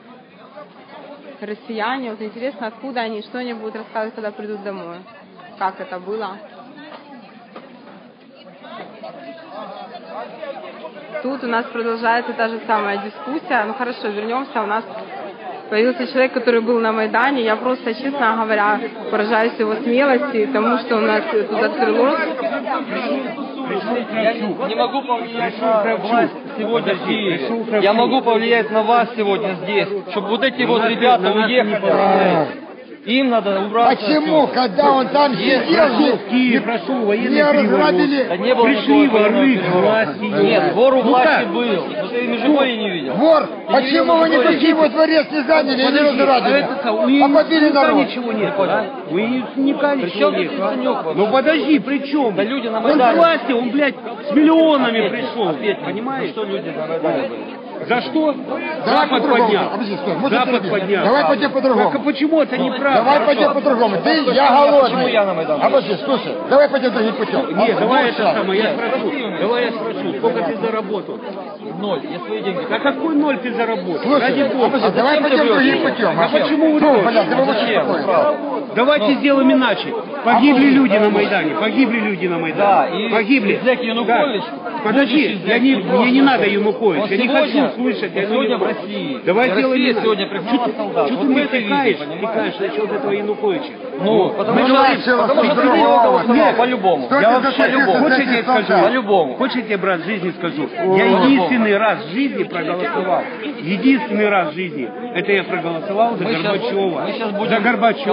A: россияне, вот интересно, откуда они, что они будут рассказывать, когда придут домой, как это было. Тут у нас продолжается та же самая дискуссия. Ну хорошо, вернемся. У нас появился человек, который был на Майдане. Я просто, честно говоря, поражаюсь его смелости и тому, что у нас тут открылось.
K: Я не могу повлиять на власть сегодня в Киеве. Я могу повлиять на вас сегодня здесь, чтобы вот эти вот ребята уехали. Им надо убраться.
I: Почему, когда он там сидел, не,
K: прошу,
I: не разграбили?
K: Да не было
I: Пришли
K: воры власти. Нет, вор у власти был. Но ты в Межигорье не видел.
I: Вор, почему вы не пришли его дворец, не заняли и не разграбили? А побили народ.
N: Ничего нет, а? У Яценюка ничего
K: Причем
N: нет.
K: тут
N: а?
K: Яценюк вообще?
N: Ну подожди, при чем?
K: Да люди на
N: Он
K: Майдане.
N: к власти, он, блядь, с миллионами
K: Опять,
N: пришел.
K: опять,
N: Понимаешь?
K: ну что люди на Майдане были?
N: За что?
I: Давай
N: Запад
I: по-другому.
N: поднял.
I: Подожди, стой, можно
N: Запад
I: перебить?
N: поднял.
I: Давай пойдем по-другому.
N: Так а почему это неправда?
I: Давай
N: Хорошо.
I: пойдем по-другому. Ты, я
K: Почему
I: голодный.
K: я на Майдан?
I: Обожди, слушай, давай пойдем другим путем.
N: Нет,
I: А,
N: давай
I: вот
N: это
I: так.
N: самое, я
K: Нет,
N: спрошу.
K: прости меня.
N: Давай я спрошу, сколько ты заработал?
K: Ноль. Я свои деньги.
N: А какой ноль ты заработал?
I: Слушай,
N: Ради Бога.
I: обожди,
K: А
I: давай
K: зачем ты
I: пойдем
K: врешь?
I: другим путем.
N: А почему вы
I: Ну,
N: врете?
I: блядь, ты бы очень
K: Зачем?
I: такой.
K: Правда.
N: Давайте сделаем иначе. Погибли люди на Майдане, погибли люди на
K: Да,
N: Майдане.
K: и
N: Погибли.
K: Зек Янукович,
N: Да. Подожди,
K: будущий
N: я
K: Зек
N: не,
K: не просто
N: мне не надо
K: так.
N: Янукович,
K: Он
N: я не
K: сегодня-
N: хочу слышать.
K: он
N: я
K: сегодня
N: не-
K: в России.
N: Давай
K: И
N: сделаем
K: Россия
N: иначе.
K: сегодня пригнала
N: Чё-
K: солдат.
N: чё
K: Вот
N: ты
K: вы
N: мне
K: это видите,
N: тыкаешь,
K: понимаете?
N: тыкаешь насчет этого Януковича?
K: Ну, потому
I: Мы
K: что,
I: желаем всего
K: потому что ты
I: самого
K: на него
I: доброго.
K: голосовал
N: Нет.
K: по-любому.
I: Что
N: Я
I: ты
N: вообще
I: за
N: любому.
I: таких
N: Хочешь я
I: солдат?
N: скажу?
K: По-любому.
N: Хочешь я тебе, брат, в жизни скажу? Я
K: По-любому.
N: единственный раз в жизни проголосовал. Единственный раз в жизни. Это я проголосовал за
K: Мы щас-
N: Горбачева.
K: мы щас будем
N: За Горбачева
K: кому-то
N: проголосовал.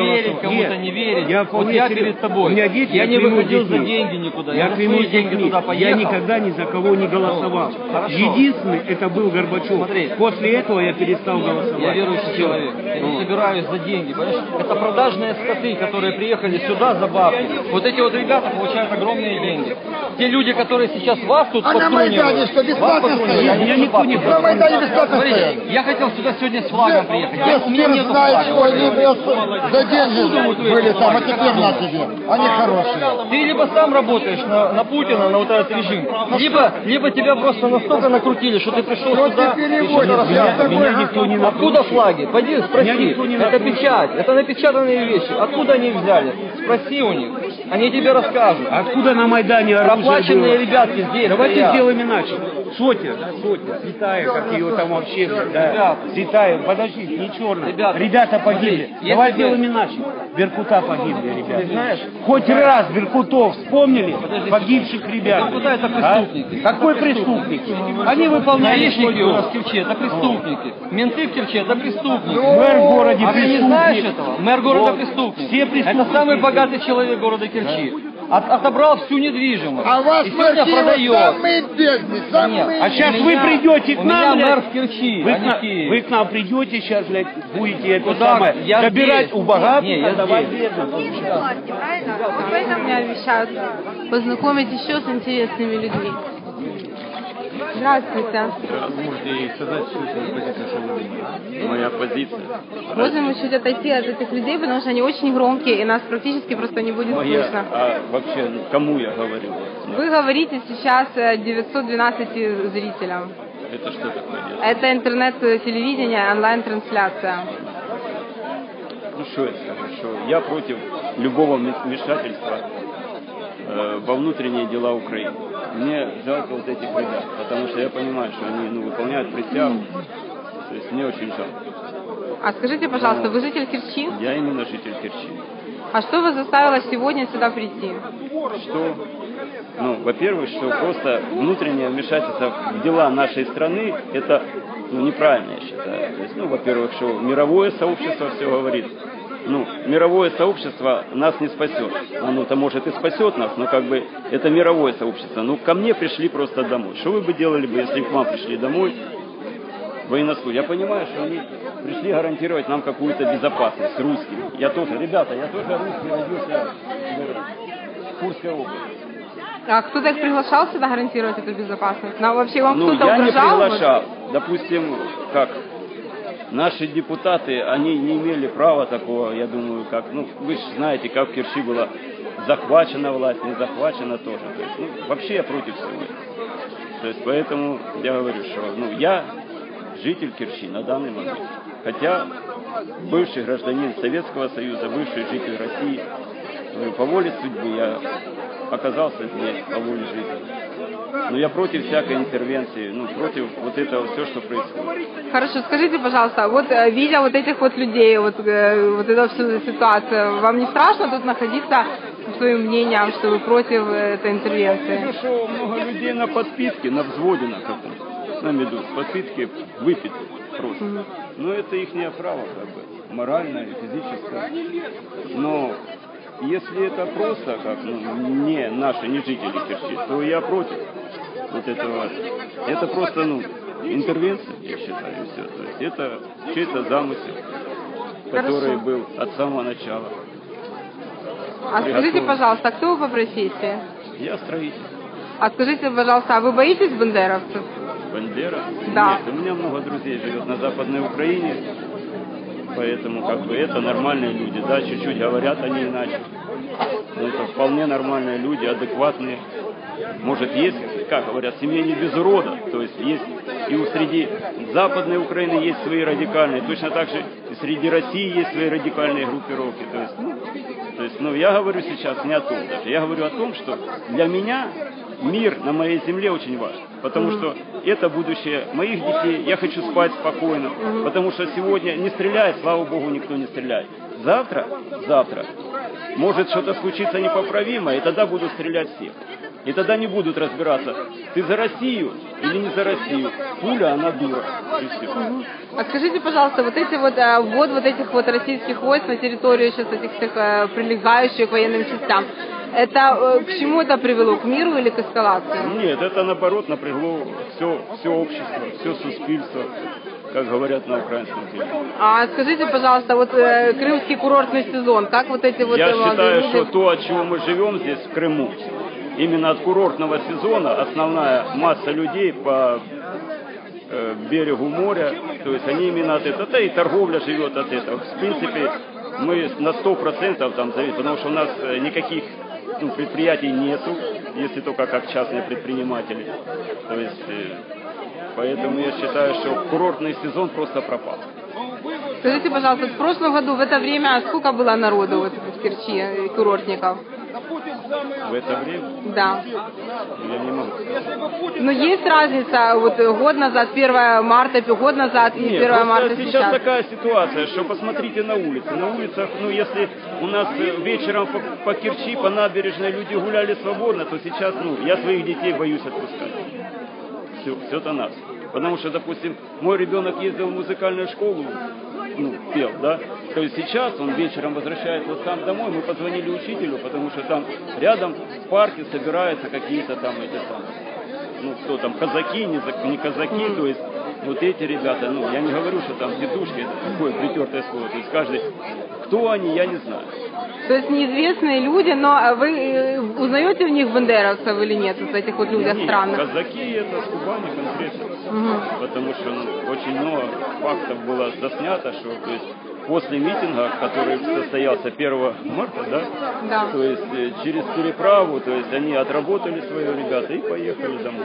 K: верить, кому-то не верить.
N: Я
K: вот я перед тобой.
N: У меня дети,
K: я, я не выходил
N: детьми.
K: за деньги никуда.
N: Я,
K: я за свои деньги туда поехал.
N: Я никогда ни за кого не голосовал.
K: Ну,
N: единственный это был Горбачев.
K: Смотри.
N: После этого я перестал голосовать.
K: Я верующий человек. Я не собираюсь за деньги. Понимаешь? Это продажные скоты, которые приехали сюда за бабки. Вот эти вот ребята получают огромные деньги. Те люди, которые сейчас вас тут
I: а на Майдане что, бесплатно стоят?
N: Меня никто не
I: На Майдане бесплатно стоят.
K: Я хотел сюда сегодня с флагом приехать. Я,
I: Весь мир знает, что они за деньги были там, а теперь на тебе. Они хорошие.
K: Ты либо сам работаешь на, на Путина, на вот этот режим, либо, либо тебя просто настолько накрутили, что ты пришел
I: что
K: сюда
I: ты
K: и что-то рассказываешь.
N: Меня никто не накрутил.
K: Откуда флаги? Пойди спроси. Это печать, это напечатанные вещи. Откуда они их взяли? Спроси у них. Они тебе расскажут.
N: Откуда на Майдане оружие
K: Проплаченные
N: было?
K: ребятки здесь.
N: Давайте
K: стоят.
N: сделаем иначе. Сотня, да, сотня, святая, как ее там вообще, да, святая, подожди, не черная.
K: Ребята,
N: Ребята погибли.
K: смотри,
N: Давай
K: если
N: сделаем
K: бы-
N: иначе. Беркута погибли, ребята.
K: Ты знаешь,
N: Хоть раз Беркутов вспомнили
K: Подожди,
N: погибших ребят.
K: Беркута это
N: А?
K: преступники.
N: Какой преступники? Они выполняли свой
K: Гаишники у нас
N: долг.
K: в Керчи это преступники. Менты в Керчи это преступники.
N: Мэр в городе
K: А ты не
N: преступник.
K: знаешь этого? Мэр города
N: Вот.
K: преступник.
N: Все преступники.
K: Это самый богатый человек города Керчи. От- отобрал всю недвижимость.
I: А вас
K: и
I: мэр
K: сегодня
I: Киева
K: продает.
I: самые бедные, самые...
K: Нет,
N: А сейчас
K: у
N: вы
K: меня-
N: придете к
K: у
N: нам,
K: меня
N: блядь,
K: мэр в Керчи,
N: вы,
K: а
N: к
K: не
N: нам,
K: в Киеве.
N: вы к нам придете сейчас, блядь, будете это
K: Куда?
N: самое,
K: Я
N: забирать
K: здесь.
N: у богатых,
K: Не, я
N: отдавать
K: здесь.
N: бедным.
L: Власти, правильно? Вот поэтому
A: Меня обещают познакомить еще с интересными людьми. Здравствуйте.
O: Можете ей сказать всю свою позицию, что вы думаете? Моя позиция.
A: Можем мы чуть отойти от этих людей, потому что они очень громкие, и нас практически просто не будет
O: Моя,
A: слышно.
O: а вообще, кому я говорю?
A: Вы говорите сейчас э, девятьсот двенадцать зрителям.
O: Это что такое?
A: Это интернет-телевидение, онлайн-трансляция.
O: Ну что я скажу, что я против любого вмешательства э, во внутренние дела Украины. Мне жалко вот этих ребят, потому что я понимаю, что они ну, выполняют присягу. То есть мне очень жалко.
A: А скажите, пожалуйста, вы житель Керчи?
O: Я именно житель Керчи.
A: А что вас заставило сегодня сюда прийти?
O: Что, ну, во-первых, что просто внутреннее вмешательство в дела нашей страны, это ну, неправильно, я считаю. То есть, ну, во-первых, что мировое сообщество все говорит. Ну, мировое сообщество нас не спасет. Оно-то может и спасет нас, но как бы это мировое сообщество. Ну, ко мне пришли просто домой. Что вы бы делали бы, если к вам пришли домой военнослужащие? Я понимаю, что они пришли гарантировать нам какую-то безопасность, русским. Я тоже, ребята, я тоже русский, родился в Курской области.
A: А кто-то их приглашал сюда гарантировать эту безопасность? Но вообще вам
O: Ну,
A: кто-то
O: я не
A: угрожал?
O: приглашал. Допустим, как наши депутаты, они не имели права такого, я думаю, как, ну, вы же знаете, как в Керчи была захвачена власть, не захвачена тоже. То есть, ну, вообще я против всего этого. То есть, поэтому я говорю, что, ну, я житель Керчи на данный момент. Хотя бывший гражданин Советского Союза, бывший житель России, говорю, по воле судьбы я оказался здесь, по воле жизни. Но я против всякой интервенции, ну, против вот этого все, что происходит.
A: Хорошо, скажите, пожалуйста, вот э, видя вот этих вот людей, вот, э, вот эту всю ситуацию, вам не страшно тут находиться со своим мнением, что вы против э, этой интервенции?
O: Вижу, что много людей на подпитке, на взводе на каком-то, на меду, подпитки выпиты просто. Mm-hmm. Но это их право, как бы, моральное, физическое. Но если это просто, как, ну, не наши, не жители Керчи, то я против вот этого. Это просто, ну, интервенция, я считаю, и все. То есть это чей-то замысел, который
A: Хорошо.
O: был от самого начала.
A: А скажите, пожалуйста, кто вы по профессии?
O: Я строитель.
A: А скажите, пожалуйста, а вы боитесь бандеровцев?
O: Бандера?
A: Да.
O: Нет, у меня много друзей живет на Западной Украине, поэтому как бы это нормальные люди, да, чуть-чуть говорят они иначе. Но это вполне нормальные люди, адекватные. Может, есть, как говорят, семья не без урода, то есть есть и у среди Западной Украины есть свои радикальные, точно так же и среди России есть свои радикальные группировки. То есть, ну, то есть, ну, я говорю сейчас не о том даже, я говорю о том, что для меня мир на моей земле очень важен, потому что это будущее моих детей, я хочу спать спокойно, потому что сегодня не стреляет, слава Богу, никто не стреляет. Завтра, завтра, может что-то случиться непоправимое, и тогда будут стрелять всех. И тогда не будут разбираться, ты за Россию или не за Россию. Пуля, она дура. И все.
A: А скажите, пожалуйста, вот эти вот ввод вот этих вот российских войск на территорию сейчас этих всех прилегающих к военным частям, это к чему это привело? К миру или к эскалации?
O: Нет, это наоборот напрягло все, все общество, все суспільство, как говорят на украинском телевидении.
A: А скажите, пожалуйста, вот э, крымский курортный сезон, как вот эти вот...
O: Я считаю,
A: люди...
O: что то, от чего мы живем здесь, в Крыму, именно от курортного сезона основная масса людей по э, берегу моря, то есть они именно от этого, да и торговля живет от этого. В принципе, мы на сто процентов там зависим, потому что у нас никаких ну, предприятий нету, если только как частные предприниматели. То есть, э, поэтому я считаю, что курортный сезон просто пропал.
A: Скажите, пожалуйста, в прошлом году в это время сколько было народу вот в Керчи, курортников?
O: В это время?
A: Да.
O: Я не могу.
A: Но есть разница, вот год назад, первое марта, год назад и
O: Нет,
A: первое марта
O: сейчас.
A: сейчас.
O: Такая ситуация, что посмотрите на улице. На улицах, ну если у нас вечером по, по Керчи, по набережной люди гуляли свободно, то сейчас, ну, я своих детей боюсь отпускать. Все, все это нас. Потому что, допустим, мой ребенок ездил в музыкальную школу, ну, пел, да, то есть сейчас он вечером возвращается сам домой, мы позвонили учителю, потому что там рядом в парке собираются какие-то там эти там, ну, кто там, казаки, не, не казаки, то есть вот эти ребята, ну, я не говорю, что там дедушки, это такое притертое слово, то есть каждый, кто они, я не знаю.
A: То есть неизвестные люди, но вы узнаете в них бандеровцев или нет, вот этих вот людях
O: нет,
A: странных?
O: Казаки это с Кубани конкретно,
A: угу.
O: Потому что ну, очень много фактов было заснято, что то есть, после митинга, который состоялся первого марта, да,
A: да.
O: То есть через переправу, то есть они отработали свое, ребята, и поехали домой.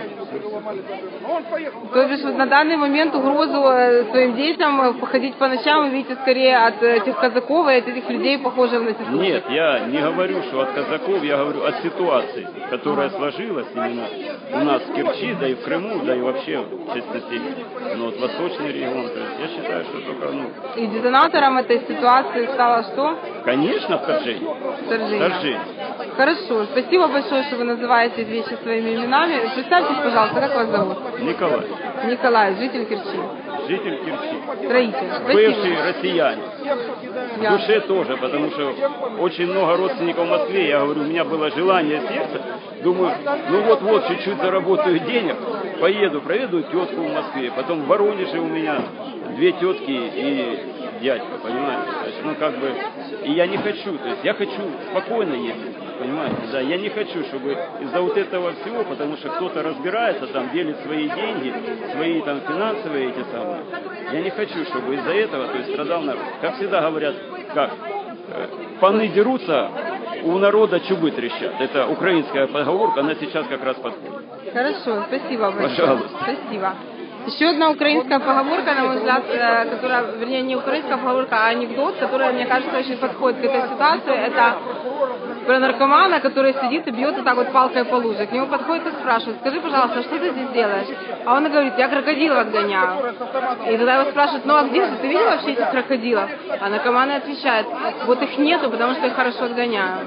A: То есть вот на данный момент угрозу своим детям походить по ночам вы видите скорее от этих казаков и от этих людей, похожих на тетушек?
O: Нет, я не говорю, что от казаков, я говорю от ситуации, которая сложилась именно у нас в Керчи, да и в Крыму, да и вообще, в частности, ну, вот восточный регион. То есть я считаю, что только, ну...
A: И детонатором этой ситуации стало что?
O: Конечно, вторжение.
A: Вторжение.
O: Вторжение.
A: Хорошо, спасибо большое, что вы называете вещи своими именами. Представьтесь, пожалуйста, как вас зовут?
O: Николай.
A: Николай, житель Керчи.
O: Житель Керчи.
A: Строитель.
O: Бывший россияне. В душе тоже, потому что очень много родственников в Москве. Я говорю, у меня было желание сердца. Думаю, ну вот-вот, чуть-чуть заработаю денег, поеду, проведу тетку в Москве. Потом в Воронеже у меня две тетки и дядька, понимаете? То есть, ну как бы, и я не хочу, то есть я хочу спокойно ездить, понимаете? Да, я не хочу, чтобы из-за вот этого всего, потому что кто-то разбирается, там, делит свои деньги, свои там финансовые эти самые. Я не хочу, чтобы из-за этого, то есть страдал народ. Как всегда говорят, как, паны дерутся, у народа чубы трещат. Это украинская поговорка, она сейчас как раз подходит.
A: Хорошо, спасибо большое.
O: Пожалуйста.
A: Спасибо. Еще одна украинская поговорка, на мой взгляд, которая, вернее, не украинская поговорка, а анекдот, который, мне кажется, очень подходит к этой ситуации. Это про наркомана, который сидит и бьет вот так вот палкой по луже. К нему подходит и спрашивает: скажи, пожалуйста, что ты здесь делаешь? А он говорит: я крокодилов отгоняю. И тогда его спрашивают: ну а где ты? Ты видел вообще этих крокодилов? А наркоман отвечает: вот их нету, потому что их хорошо отгоняю.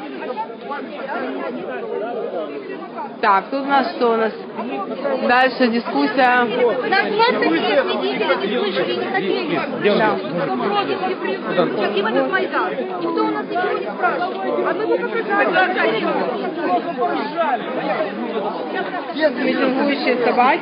A: Так, тут у нас что у нас? Дальше дискуссия.
E: Нас просто нет свидетелей, слышали, не хотели. Каким этот Майдан? Никто у нас ничего не спрашивает. А мы бы показали.
A: Митингующие собаки.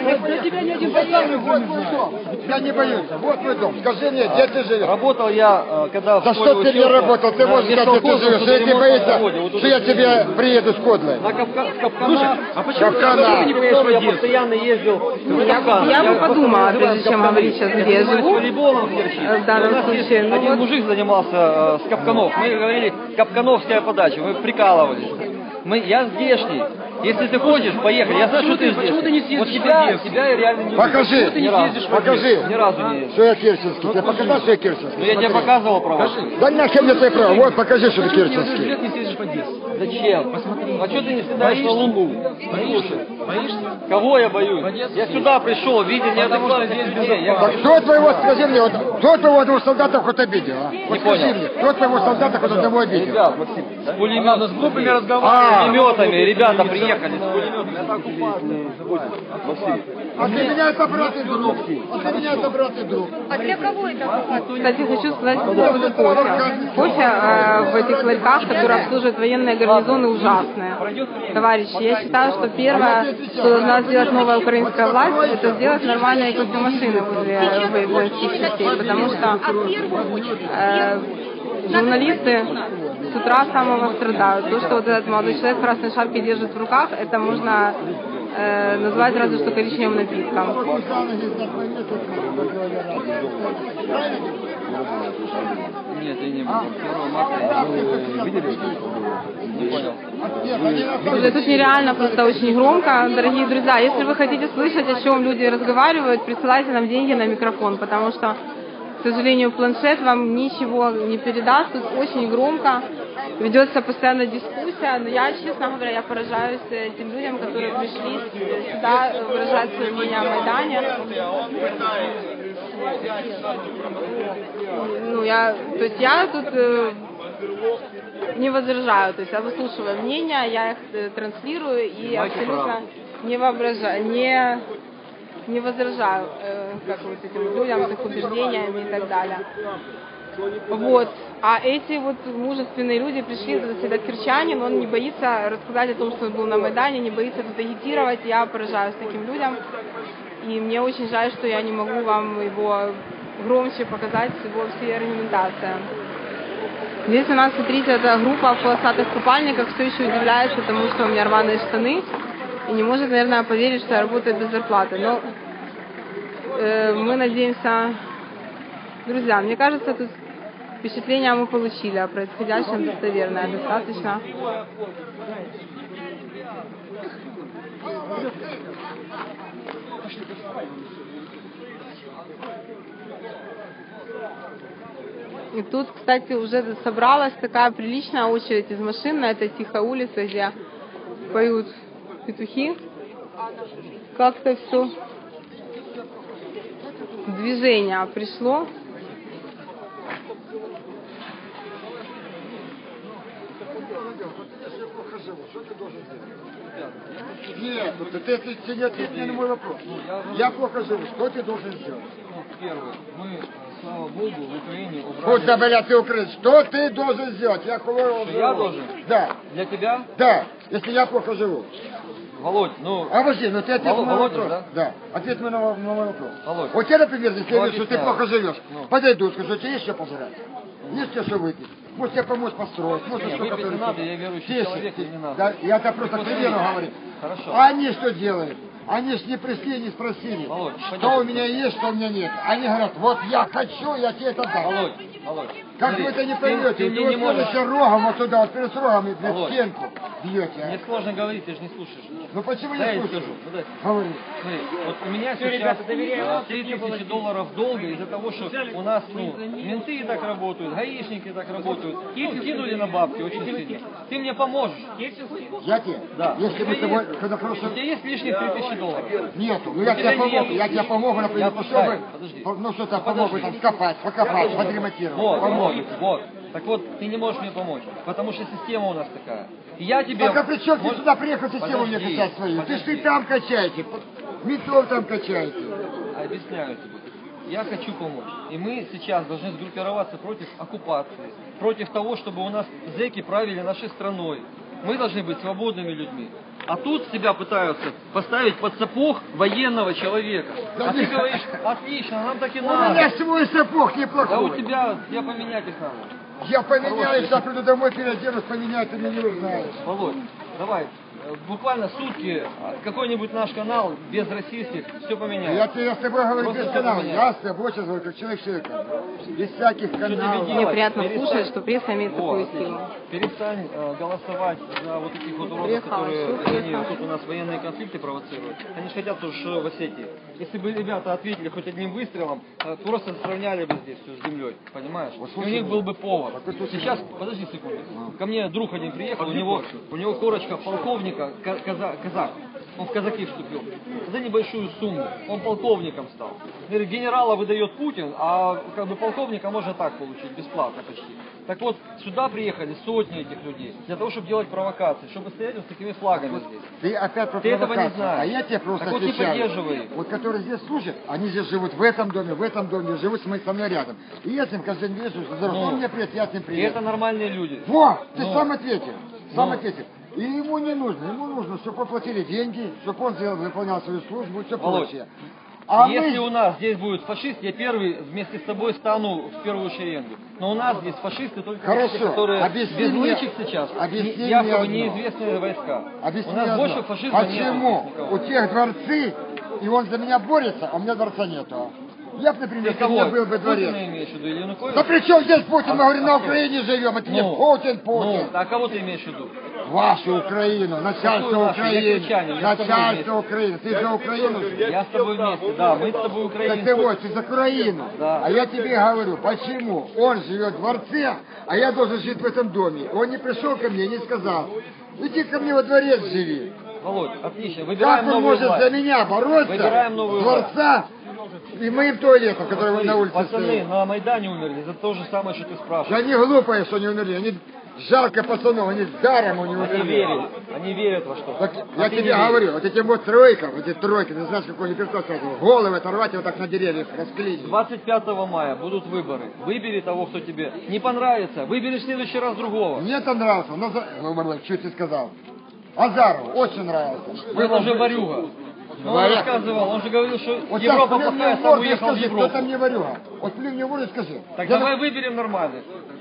I: Я не боюсь. Вот мой дом. Скажи мне, где ты живешь?
K: Работал я, когда в
I: Да
K: школе
I: что ты не
K: учился,
I: работал? Ты можешь
K: на
I: сказать, где ты живешь. Если ты боишься,
K: вот
I: что я тебе приеду с Кодлой.
K: На Кавка...
I: Слушай, а почему ты не поедешь в
K: Я
I: Одессу?
K: постоянно ездил в
A: Я,
K: Кавказ.
A: я бы подумала, прежде чем говорить сейчас, где я живу.
K: Волейболом в Керчи.
A: В данном
K: У нас
A: случае.
K: есть
A: Ну,
K: один
A: вот.
K: мужик занимался э, с Капканов. Мы говорили, Капкановская подача. Мы прикалывались. Мы, я здешний. Если ты хочешь, поехали. Я знаю, что ты здесь.
N: Почему ты не съездишь
K: Вот
N: в
K: тебя,
N: Одессу?
K: тебя я реально не
I: Покажи.
K: вижу. Ни разу.
I: Покажи.
K: Ни разу не ездил.
I: Что я керченский. Тебе показал, что я керченский?
K: Ну я тебе
I: Смотри.
K: показывал права.
I: Да нахер мне твои права. Вот, покажи, что ты керченский.
N: Лет не съездишь в Одессу.
K: Зачем?
N: Посмотри.
K: А что ты не съедаешь на Луну?
N: Боишься? Боишься?
K: Кого я боюсь?
N: В Одессу?
K: Я сюда пришел, видел неадекватных людей. Я
I: Так кто твоего, скажи мне, вот, кто твоего двух солдатов хоть обидел, а? Вот скажи
K: понял.
I: мне, кто твоего солдата хоть одного обидел?
K: Ребят, Максим, с пулеметом,
N: с глупыми разговорами.
I: А.
K: с пулеметами, ребята приехали. ехали с пулеметом. Это оккупация.
I: А для меня это брат и друг. А для меня это брат и друг.
L: А для кого это оккупация?
A: Кстати, хочу сказать по поводу кофе. Кофе э, в этих ларьках, которые обслуживают военные гарнизоны, ужасные. Товарищи, я считаю, что первое, что должна сделать новая украинская власть, это сделать нормальные кофемашины возле воинских частей, потому что э, журналисты с утра самого страдают. То, что вот этот молодой человек в красной шапке держит в руках, это можно э, назвать разве что коричневым напитком.
K: Нет, я не был. первого марта вы видели? Не понял.
A: Слушай, тут нереально просто очень громко. Дорогие друзья, если вы хотите слышать, о чем люди разговаривают, присылайте нам деньги на микрофон, потому что, к сожалению, планшет вам ничего не передаст. Тут очень громко. Ведется постоянно дискуссия, но я, честно говоря, я поражаюсь этим людям, которые пришли сюда выражать свое мнение о Майдане. Ну, я, то есть я тут э, не возражаю, то есть я выслушиваю мнения, я их э, транслирую и абсолютно не воображаю, не, не возражаю э, как вот этим людям с их убеждениями и так далее. Вот. А эти вот мужественные люди пришли, это Кирчанин, он не боится рассказать о том, что он был на Майдане, не боится тут агитировать. Я поражаюсь таким людям. И мне очень жаль, что я не могу вам его громче показать, его всей аргументацией. Здесь у нас, смотрите, эта группа в полосатых купальниках все еще удивляется тому, что у меня рваные штаны. И не может, наверное, поверить, что я работаю без зарплаты. Но э, мы надеемся... Друзья, мне кажется, тут впечатление мы получили о происходящем достоверное достаточно. И тут, кстати, уже собралась такая приличная очередь из машин на этой тихой улице, где поют петухи. Как-то все движение пришло.
I: Нет, ты, ты, ты, ты не ответил мне на мой вопрос. Я плохо живу. Что ты должен сделать?
K: Первое. Мы, слава Богу, в Украине убрали...
I: Вот да, блядь, ты украинец. Что ты должен сделать? Я плохо живу.
K: Я должен?
I: Да.
K: Для тебя?
I: Да, если я плохо живу.
K: Володь, ну...
I: А подожди, ну ты ответь
K: Володь,
I: на мой
K: Володя,
I: вопрос.
K: да?
I: Да, ответь мне на, на мой вопрос.
K: Володь.
I: Вот тебе, например, если я вижу, что ты
K: объясняю.
I: плохо живешь,
K: Ну.
I: подойду, скажу, тебе есть что пожрать? Есть тебе что выпить? Может тебе помочь построить? Может
K: Не,
I: что-то...
K: выпить не надо, я верующий
I: Тише,
K: человек,
I: тише.
K: и не надо.
I: Да, я это просто
K: Ты
I: к примеру
K: посмотри.
I: говорю.
K: Хорошо.
I: А они что делают? Они ж не пришли, не спросили,
K: Володь,
I: что
K: пойдем.
I: у меня есть, что у меня нет. Они говорят, вот я хочу, я тебе это дам.
K: Володь, Володь.
I: Как
K: смотри,
I: вы это не
K: ты-
I: поймете?
K: Ты,
I: Вы
K: мне
I: вот
K: не можешь...
I: ходите рогом вот туда, вот перед рогом, блядь,
K: Володь.
I: стенку бьете.
K: Мне
I: А?
K: сложно говорить, ты же не слушаешь.
I: Ну почему
K: Дай
I: не
K: я
I: слушаешь?
K: скажу. Ну, дай.
I: Говори.
K: Смотри, вот у меня сейчас э, три тысячи долларов долга из-за того, что у нас ну, менты так работают, гаишники так работают. Кинули на бабки очень сильно. Ты мне поможешь.
I: Я тебе?
K: Да.
I: Если
K: У
I: мы
K: тебя
I: с тобой,
K: есть-
I: когда
K: У
I: просто...
K: тебя есть лишних три тысячи долларов?
I: Нету. Ну я
K: У
I: тебе
K: тебя
I: помогу,
K: нет.
I: я тебе помогу, например,
K: Я-
I: чтобы,
K: Дай, подожди.
I: ну что-то
K: Подожди.
I: помогу там скопать, покопать, подремонтировать.
K: Вот, вот,
I: Помогу.
K: вот. Так вот, ты не можешь мне помочь, потому что система у нас такая. И я тебе...
I: Так а при чем ты
K: Может-
I: сюда приехал систему мне
K: Подожди,
I: качать свою? Ты ж
K: подожди.
I: ты там качаете, метлов там качаете.
K: Объясняю тебе. Я хочу помочь. И мы сейчас должны сгруппироваться против оккупации, против того, чтобы у нас зэки правили нашей страной. Мы должны быть свободными людьми. А тут тебя пытаются поставить под сапог военного человека.
I: Да
K: А ты
I: нет.
K: говоришь, отлично, нам так и
I: У меня
K: надо.
I: свой сапог
K: Да у
I: неплохой.
K: тебя, я поменять их надо.
I: Я поменяюсь, я приду домой, переоденусь, поменяю, ты меня не узнаешь.
K: Володь, давай, э, буквально сутки, а, какой-нибудь наш канал, без российских, все поменяем.
I: Я тебе я с тобой говорю
K: Просто
I: без
K: всё
I: канала.
K: поменяем.
I: Я с тобой сейчас говорю, как человек человека. Без всяких каналов.
A: Мне приятно
K: Перестань.
A: слушать, что пресса имеет
K: Вот,
A: такую силу.
K: Перестань э, голосовать за вот таких вот уродов,
A: Приехала,
K: которые
A: что
K: они
A: приехала?
K: тут у нас военные конфликты провоцируют. Они же хотят тоже что в Осетии. Если бы ребята ответили хоть одним выстрелом, э, просто сравняли бы здесь все с землей, понимаешь? И у них был бы повод. Сейчас, подожди секунду. Ко мне друг один приехал, у него, у него корочка полковника ка- каза- казак. он в казаки вступил, за небольшую сумму, он полковником стал. Говорит, генерала выдает Путин, а как бы полковника можно так получить, бесплатно почти. Так вот, сюда приехали сотни этих людей, для того, чтобы делать провокации, чтобы стоять вот с такими флагами здесь.
P: Ты опять про
K: Ты этого не
P: провокацию.
K: знаешь.
P: А я тебе просто
K: так вот не
P: отвечаю.
K: поддерживай.
P: Вот которые здесь служат, они здесь живут в этом доме, в этом доме, живут с со мной рядом. И я с ним каждый день вижу, что
K: Ну,
P: он мне привет, я с ним
K: И
P: привет.
K: это нормальные люди.
P: Во, ты
K: Ну.
P: сам ответил, сам
K: Ну.
P: ответил. И ему не нужно, ему нужно, чтобы оплатили деньги, чтобы он сделал, выполнял свою службу и все
K: Володь,
P: прочее. А
K: если
P: мы...
K: у нас здесь будет фашист, я первый вместе с тобой стану в первую шеренгу. Но у нас здесь фашисты только
P: Хорошо.
K: те, которые
P: Объясни
K: без
P: мне-
K: лычек сейчас,
P: объясни
K: не- якобы
P: мне одно.
K: неизвестные войска.
P: Объясни
K: у нас
P: одно.
K: больше фашизма нет.
P: Почему у тех дворцы, и он за меня борется, а у меня дворца нету? Я бы, например,
K: Ты
P: если у меня
K: кого?
P: был бы дворец.
K: Путина имеешь в виду или Януковича?
P: Да при чем здесь Путин? Мы говорим, на
K: а
P: Украине живем, это не
K: Ну,
P: Путин, Путин.
K: Ну, а кого ты имеешь в виду?
P: Вашу Украину, начальство
K: Какую нашу? Я
P: Украины,
K: кричанин, я с тобой
P: начальство Украины. Ты за Украину?
K: Я с тобой вместе, да, мы с тобой
P: Так
K: украинцы.
P: ты вот, ты за Украину.
K: Да.
P: А я тебе говорю, почему он живет в дворце, а я должен жить в этом доме. Он не пришел ко мне и не сказал, иди ко мне во дворец живи.
K: Володь, отлично,
P: Как
K: выбираем
P: он
K: новую
P: может
K: власть.
P: за меня бороться
K: Выбираем новую
P: с дворца и моим туалетом, который на улице
K: Пацаны
P: стоит?
K: на Майдане умерли за то же самое, что ты
P: Да
K: спрашиваешь.
P: они глупые, что они умерли. Они жалко пацанов, они даром у него
K: Они
P: умерли.
K: верят, они верят во что.
P: Так,
K: А
P: я
K: ты
P: тебе
K: не веришь.
P: говорю, вот эти вот тройка, вот эти тройки, ты знаешь, какой лепесток сразу, головы оторвать и вот так на деревьях расклеить.
K: двадцать пятого мая будут выборы. Выбери того, кто тебе не понравится. Выбери в следующий раз другого.
P: Мне это нравился, но за... Ой, что ты сказал? Азаров, очень нравился.
K: Вы это уже ворюга. Ну, он
P: Варя-
K: рассказывал, он же говорил, что
P: Вот
K: Европа
P: сейчас,
K: плохая,
P: плюнь
K: сам
P: мне в
K: уехал
P: морду
K: в
P: и скажи, кто
K: Европу.
P: там не варюга. Вот плюнь мне в морду и скажи.
K: Так
P: Я
K: давай
P: на-
K: выберем нормальных.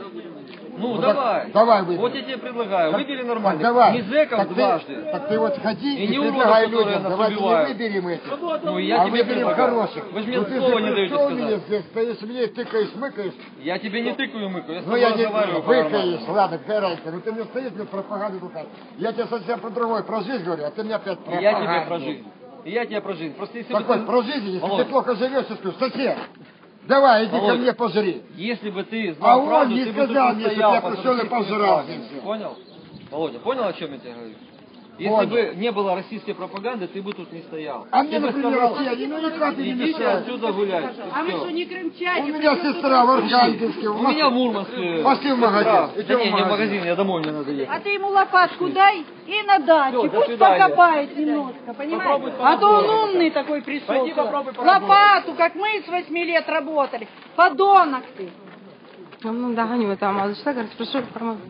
K: Ну,
P: Ну,
K: давай.
P: так давай выберем.
K: Вот я тебе предлагаю.
P: Так-
K: Выбери
P: так
K: нормальных.
P: давай.
K: Не зэков
P: Так ты-
K: дважды.
P: Так ты вот ходи
K: И
P: и,
K: не уродов,
P: предлагай
K: которые
P: людям,
K: нас
P: давайте
K: убивают.
P: не выберем этих,
K: Ну, и я
P: а
K: тебе
P: выберем
K: предлагаю.
P: хороших.
K: Вы же мне
P: Ну, ты
K: слова
P: же
K: не даете
P: пришел
K: сказать.
P: мне здесь, стоишь, мне тыкаешь, мыкаешь.
K: Я тебе не тыкаю мыку, я с
P: Ну
K: тобой
P: я не
K: разговариваю
P: выкаешь,
K: по-нормальному.
P: ладно, какая разница. Ну ты мне стоишь, мне пропаганду толкаешь. Я тебе совсем про другой, про жизнь говорю, а ты мне опять про
K: И я тебе про жизнь. И я тебе про жизнь. Просто если
P: Так
K: бы
P: вот,
K: ты...
P: про жизнь, если
K: Володь,
P: ты плохо живешь, я скажу, сосед, давай, иди ко
K: Володь,
P: мне пожри.
K: Если бы ты
P: А
K: знал
P: он
K: правду,
P: не
K: ты бы тут
P: сказал
K: не
P: мне, что
K: стоял
P: я
K: под
P: пришел и
K: российскими
P: пожрал
K: флагами.
P: всем.
K: Понял? Володя, понял, о чем я тебе говорю? Если
P: Понял.
K: бы не было российской пропаганды, ты бы тут не стоял.
P: А
K: Ты
P: мне,
K: бы
P: например,
K: сказал,
P: россияне, ну никак не
K: идите
P: мешают.
K: отсюда гулять.
J: А мы
K: Всё.
J: что, не крымчане?
P: У меня сестра в Архангельске.
K: У меня в Мурманске.
P: Пошли в магазин.
K: сестра.
P: Идем
K: Да
P: в
K: не, не в
P: магазин.
K: магазин, я домой мне надо
J: А
K: ехать.
J: ты ему лопатку дай и на даче.
K: Всё, до
J: Пусть
K: свидания.
J: покопает немножко, понимаешь?
K: Попробуй
J: А то он
K: поработать.
J: умный такой пришел.
K: Пойди
J: сюда.
K: попробуй поработать.
J: Лопату, как мы с восьми лет работали. Подонок ты.
A: Ну, догоню там молодой человек, спрошу информацию.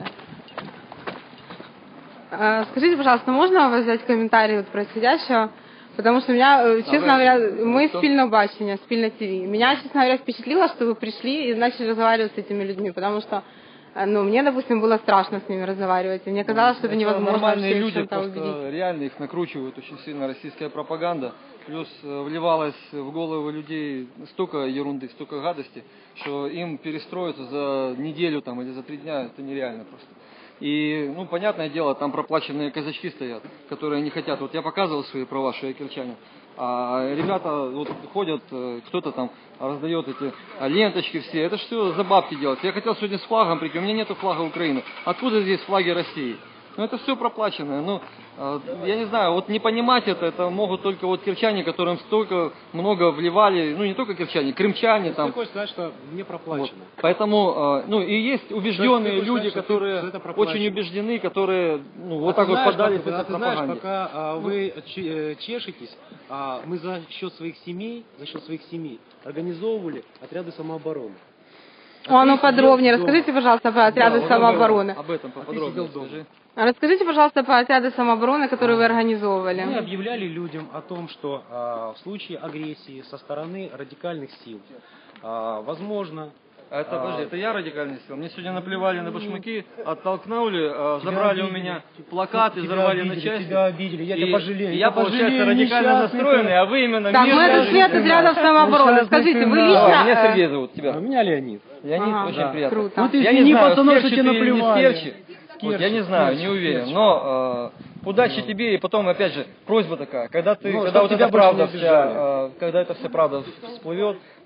A: А, Скажите, пожалуйста, можно у вас взять комментарий вот про сидящего? Потому что меня, э, честно говоря, мы спільно бачення, спільно ТВ. Меня, честно говоря, впечатлило, что вы пришли и начали разговаривать с этими людьми, потому что, э, ну, мне, допустим, было страшно с ними разговаривать, и мне казалось, что это невозможно
K: Нормальные
A: вообще их в
K: люди,
A: чем-то
K: просто
A: убедить.
K: реально их накручивает очень сильно российская пропаганда. Плюс э, вливалось в головы людей столько ерунды, столько гадости, что им перестроиться за неделю там, или за три дня это нереально просто. И, ну, понятное дело, там проплаченные казачки стоят, которые не хотят. Вот я показывал свои права, что я кирчанин. А ребята вот ходят, э, кто-то там раздает эти а, ленточки все. Это ж все за бабки делать. Я хотел сегодня с флагом прийти, у меня нету флага Украины. Откуда здесь флаги России? Ну, это все проплаченное. Ну, э, я не знаю, вот не понимать это, это могут только вот кирчане, которым столько много вливали, ну, не только кирчане, крымчане там.
Q: Ты хочешь сказать, что не проплачено.
K: Вот. Поэтому, э, ну, и есть убежденные
Q: хочешь
K: люди,
Q: сказать, что
K: которые
Q: ты- что это проплачено?
K: очень убеждены, которые, ну, вот
Q: А
K: так
Q: ты
K: вот
Q: знаешь,
K: поддались
Q: пока-
K: этой
Q: а ты знаешь,
K: пропаганде.
Q: пока а, вы че- э, чешетесь, а, мы за счет своих семей, за счет своих семей организовывали отряды самообороны.
A: А ну
Q: ты сидел
A: подробнее,
Q: дома.
A: расскажите, пожалуйста, про отряды
K: Да,
A: самообороны.
K: Об этом
Q: А ты
K: поподробнее
Q: сидел дома.
K: скажи.
A: А Расскажите, пожалуйста, про отряды самообороны, которые вы организовывали.
Q: Мы объявляли людям о том, что а, в случае агрессии со стороны радикальных сил, а, возможно...
K: А это,
Q: а,
K: подожди, это я радикальный сил. Мне сегодня наплевали на башмаки, оттолкнули, а, забрали у
Q: обидели.
K: меня плакаты,
Q: Тебя
K: взорвали на
Q: обидели,
K: части.
Q: тебя обидели, я
K: И
Q: тебя пожалею,
K: Я,
Q: я
K: получается,
Q: пожалею,
K: радикально
Q: несчастный
K: настроенный,
Q: ты.
K: а вы именно...
A: Так, мы
K: мирные
A: зашли от
K: жители.
A: отрядов самообороны.
Q: Несчастный
A: Скажите,
Q: ты.
A: вы
K: А,
A: лично...
K: меня
A: э,
K: Сергей зовут, тебя.
Q: А меня Леонид.
K: Леонид,
A: Ага,
K: очень
A: да,
K: приятно.
A: круто.
Q: Ну ты
K: Я не
Q: извини,
K: знаю,
Q: пацанов, что
K: сперчи
Q: тебе
K: ты или не
Q: наплевали.
K: сперчи. Вот я не знаю, не уверен. Но э, удачи тебе, и потом, опять же, просьба такая, когда ты,
Q: Ну,
K: когда
Q: чтоб
K: вот
Q: тебя
K: эта
Q: больше
K: правда
Q: не обижали.
K: вся, э, когда эта вся правда всплывет,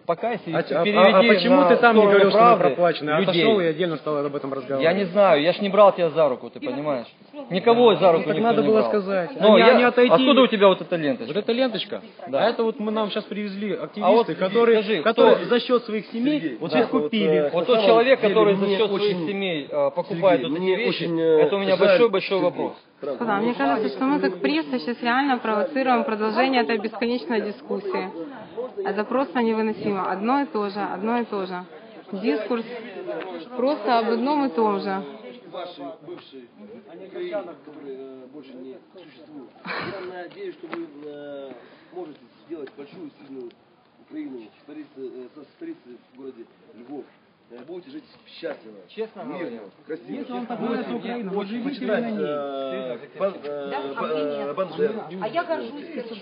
K: покайся и
Q: А,
K: переведи
Q: а, а почему
K: на
Q: ты там не
K: сторону
Q: говорил, что мы
K: правды
Q: проплачены, а
K: людей.
Q: отошел и отдельно стал об этом разговаривать?
K: Я не знаю, я ж не брал тебя за руку, ты понимаешь? Никого за руку
Q: Так
K: никто
Q: надо
K: не
Q: было
K: брал.
Q: сказать.
K: Но
Q: А
K: я...
Q: не отойти.
K: Откуда у тебя вот эта ленточка?
Q: Вот эта ленточка?
K: Да.
Q: А это вот мы нам сейчас привезли активисты,
K: А вот
Q: которые,
K: скажи,
Q: которые
K: кто-
Q: за счет своих семей
K: Сергей,
Q: вот
K: да,
Q: их купили.
K: Вот, вот тот человек, который за счет своих семей э, покупает
Q: Сергей,
K: вот
Q: мне
K: эти вещи,
Q: очень, э,
K: это у меня
Q: жаль,
K: большой-большой
Q: Сергей.
K: вопрос.
A: Да, мне кажется, что мы как пресса сейчас реально провоцируем продолжение этой бесконечной дискуссии. Это просто невыносимо. Одно и то же, одно и то же. Дискурс просто об одном и том же.
R: Ваши бывшие Украины, которые э, больше не существуют. Я надеюсь, что вы э, можете сделать большую, сильную Украину, столицы, э, со столицы в городе Львов. Э, будете жить счастливо.
K: Честно
R: мирно, красиво.
Q: Если вам так нравится Украина, вот живите
R: почитать
Q: на ней.
R: э, Бан- э, Ба- Бандеру.
E: А я горжусь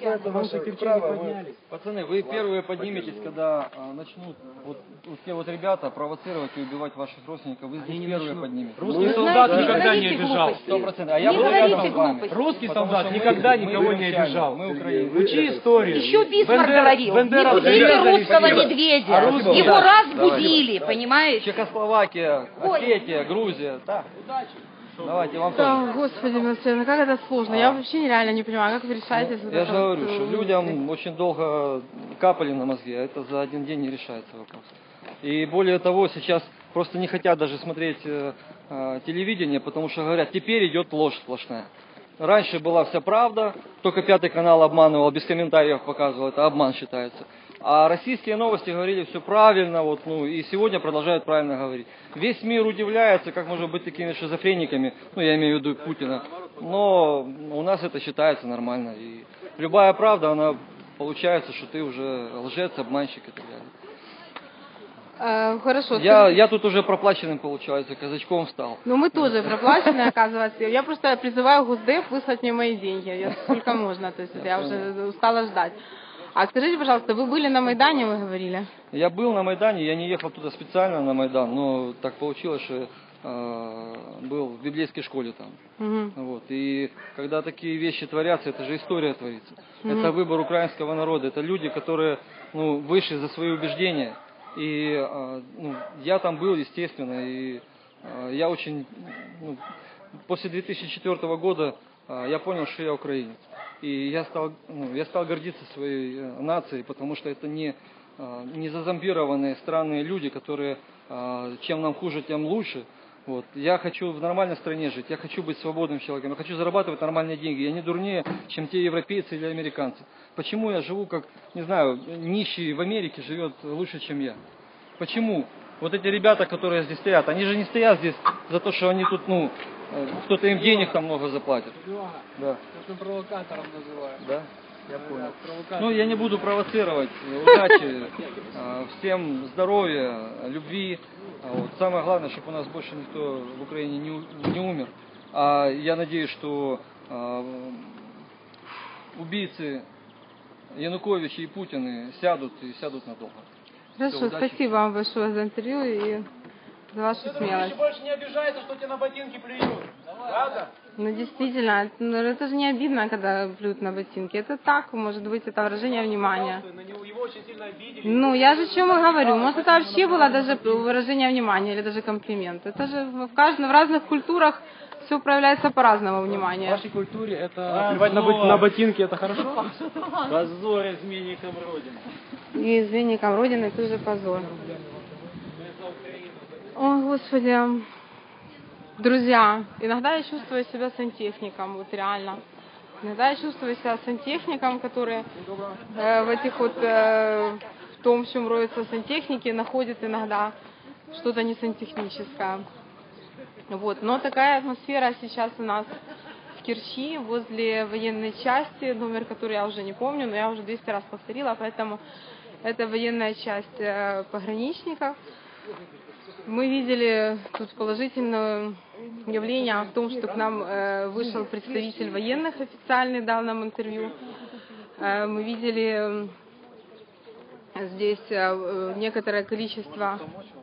K: Право, пацаны, вы первые подниметесь, когда а, начнут вот, вот те вот ребята провоцировать и убивать ваших родственников, вы здесь первые подниметесь.
Q: Русский солдат никогда не обижал.
K: Сто процентов. А я
Q: Не
K: буду
Q: говорите
K: рядом с вами.
Q: глупости. Русский
K: Потому
Q: солдат
K: что мы-
Q: никогда
K: мы
Q: никого не
K: изначально,
Q: обижал.
K: Мы украинцы.
Q: Учи историю.
E: Еще Бисмарк
Q: Бендера-
E: говорил,
Q: Бендера
E: не будите
Q: зарезали
E: русского
Q: всех.
E: медведя.
K: А русские-
E: Его
K: да,
E: разбудили,
K: давайте.
E: понимаешь?
K: Чехословакия, Осетия, Грузия. Да. Давайте, вам
A: Да,
K: тоже.
A: Господи, Марцель, как это сложно. Я вообще нереально не понимаю, как вы решаете. вот
K: Я
A: это
K: же говорю,
A: вот,
K: что
A: э,
K: людям очень долго капали на мозги, а это за один день не решается вопрос. И более того, сейчас просто не хотят даже смотреть э, э, телевидение, потому что говорят, теперь идет ложь сплошная. Раньше была вся правда, только Пятый канал обманывал, без комментариев показывал, это обман считается. А российские новости говорили все правильно, вот, ну, и сегодня продолжают правильно говорить. Весь мир удивляется, как можно быть такими шизофрениками, ну, я имею в виду Путина, но у нас это считается нормально. И любая правда, она получается, что ты уже лжец, обманщик и так далее.
A: э, Хорошо.
K: Я,
A: скажите,
K: я тут уже проплаченным, получается, казачком стал.
A: Ну, мы тоже проплачены, оказывается. Я просто призываю Госдеп выслать мне мои деньги. Я, сколько можно, то есть я уже устала ждать. А скажите, пожалуйста, вы были на Майдане, вы говорили?
K: Я был на Майдане, я не ехал туда специально на Майдан, но так получилось, что э, был в библейской школе там.
A: Мгм.
K: Вот. И когда такие вещи творятся, это же история творится.
A: Мгм.
K: Это выбор украинского народа, это люди, которые ну, вышли за свои убеждения. И э, ну, я там был, естественно, и э, я очень... Ну, после две тысячи четвёртого года э, я понял, что я украинец. И я стал, ну, я стал гордиться своей э, нацией, потому что это не, э, не зазомбированные странные люди, которые э, чем нам хуже, тем лучше. Вот. Я хочу в нормальной стране жить, я хочу быть свободным человеком, я хочу зарабатывать нормальные деньги. Я не дурнее, чем те европейцы или американцы. Почему я живу как, не знаю, нищий в Америке живет лучше, чем я? Почему? Вот эти ребята, которые здесь стоят, они же не стоят здесь за то, что они тут, ну, э, кто-то им денег там много заплатит. Да.
D: Это провокатором называют.
K: Да? Я понял.
D: Провокатор.
K: Ну, я не буду провоцировать. Удачи, э, всем здоровья, любви. А вот самое главное, чтобы у нас больше никто в Украине не, у- не умер. А я надеюсь, что э, убийцы Януковича и Путина сядут и сядут надолго.
A: Хорошо,
K: Всё, удачи.
A: спасибо вам большое за интервью и за вашу смелость.
D: больше не обижается, что тебе на ботинки плюют. Правда?
A: Ну, действительно, ну, это же не обидно, когда плюют на ботинки. Это так, может быть, это выражение внимания.
D: На него, его очень сильно обидели.
A: Ну, я же о чем и говорю. Может, это вообще было даже выражение внимания или даже комплимент. Это же в, каждом, в разных культурах все проявляется по-разному
Q: В
A: внимание.
Q: вашей культуре это плевать на, бот- на ботинки, это хорошо?
G: Позор изменникам Родины.
A: И изменникам Родины тоже позор. О, Господи. Друзья, иногда я чувствую себя сантехником, вот реально. Иногда я чувствую себя сантехником, который э, в этих вот, э, в том, в чем роются сантехники, находит иногда что-то не сантехническое. Вот. Но такая атмосфера сейчас у нас в Керчи, возле военной части, номер, который я уже не помню, но я уже двести раз повторила, поэтому это военная часть э, пограничников. Мы видели тут положительное явление в том, что к нам э, вышел представитель военных официальный, дал нам интервью. Э, мы видели э, здесь э, некоторое количество...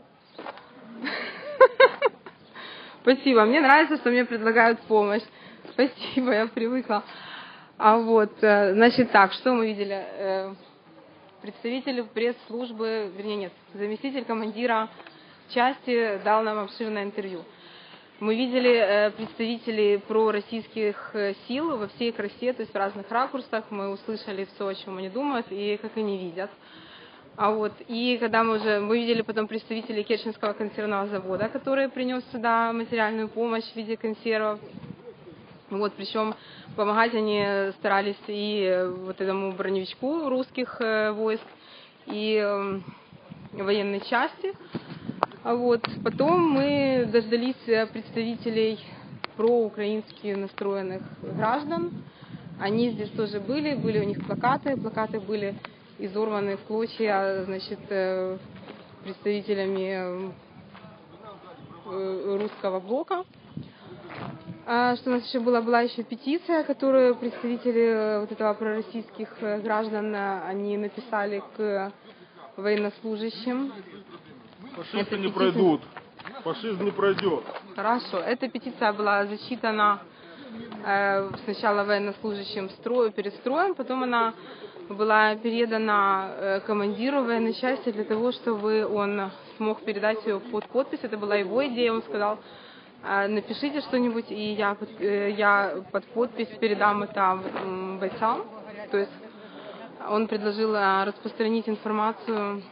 A: Спасибо. Мне нравится, что мне предлагают помощь. Спасибо, я привыкла. А вот, э, значит так, что мы видели? Э, представитель пресс-службы, вернее нет, заместитель командира части дал нам обширное интервью. Мы видели представителей пророссийских сил во всей красе, то есть в разных ракурсах. Мы услышали все, о чем они думают и как они видят. А вот, и когда мы уже, мы видели потом представителей Керченского консервного завода, который принес сюда материальную помощь в виде консервов. Вот, причем помогать они старались и вот этому броневичку русских войск, и военной части. А вот, потом мы дождались представителей проукраински настроенных граждан. Они здесь тоже были, были у них плакаты, плакаты были изорваны в клочья, значит, представителями русского блока. А что у нас еще была, была еще петиция, которую представители вот этого пророссийских граждан, они написали к военнослужащим.
C: Фашисты не пройдут. Фашизм не пройдет.
A: Хорошо. Эта петиция была зачитана э, сначала военнослужащим строю, перед строем, потом она была передана э, командиру военной части для того, чтобы он смог передать ее под подпись. Это была его идея. Он сказал, э, напишите что-нибудь, и я, э, я под подпись передам это э, бойцам. То есть он предложил э, распространить информацию.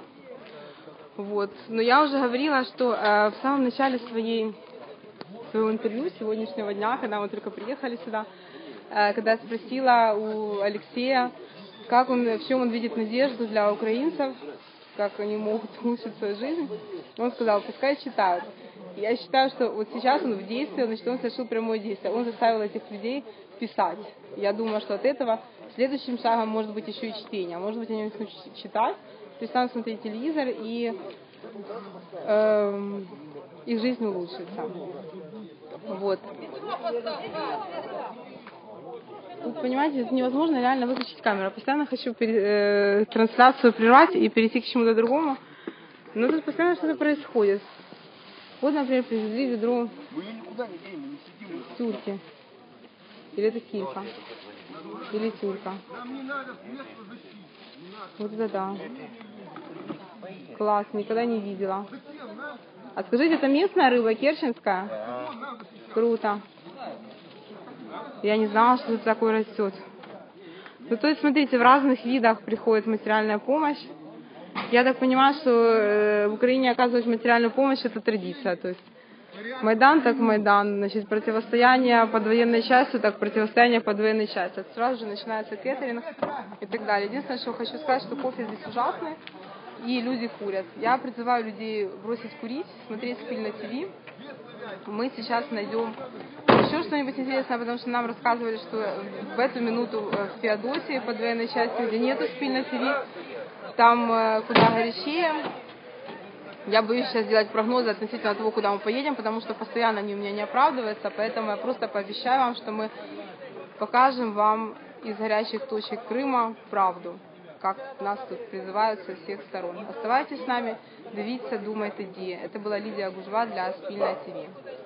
A: Вот. Но я уже говорила, что э, в самом начале своей, своего интервью сегодняшнего дня, когда мы только приехали сюда, э, когда я спросила у Алексея, как он, в чем он видит надежду для украинцев, как они могут улучшить свою жизнь, он сказал, пускай читают. Я считаю, что вот сейчас он в действии, значит, он совершил прямое действие. Он заставил этих людей писать. Я думаю, что от этого следующим шагом может быть еще и чтение. Может быть, они начнут читать, перестанут смотреть телевизор, и э, их жизнь улучшится. Вот. Тут, понимаете, это невозможно реально выключить камеру. Я постоянно хочу пере, э, трансляцию прервать и перейти к чему-то другому. Но тут постоянно что-то происходит. Вот, например, привезли ведро тюрки. Или это килька. Или тюрка. Вот это да. Класс, никогда не видела. А скажите, это местная рыба, керченская? Круто. Я не знала, что тут такое растет. Ну, то есть, смотрите, в разных видах приходит материальная помощь. Я так понимаю, что э, в Украине оказывать материальную помощь – это традиция. То есть Майдан так Майдан, значит, противостояние под военной частью, так противостояние под военной частью. Сразу же начинается кеттеринг и так далее. Единственное, что хочу сказать, что кофе здесь ужасный, и люди курят. Я призываю людей бросить курить, смотреть Спільне ТВ. Мы сейчас найдем еще что-нибудь интересное, потому что нам рассказывали, что в эту минуту в Феодосии под военной частью, где нету Спільне ТВ, там куда горячее. Я боюсь сейчас делать прогнозы относительно того, куда мы поедем, потому что постоянно они у меня не оправдываются, поэтому я просто пообещаю вам, что мы покажем вам из горячих точек Крыма правду, как нас тут призывают со всех сторон. Оставайтесь с нами, дивіться, думайте, діє. Это была Лидия Гужва для Спільне ТВ.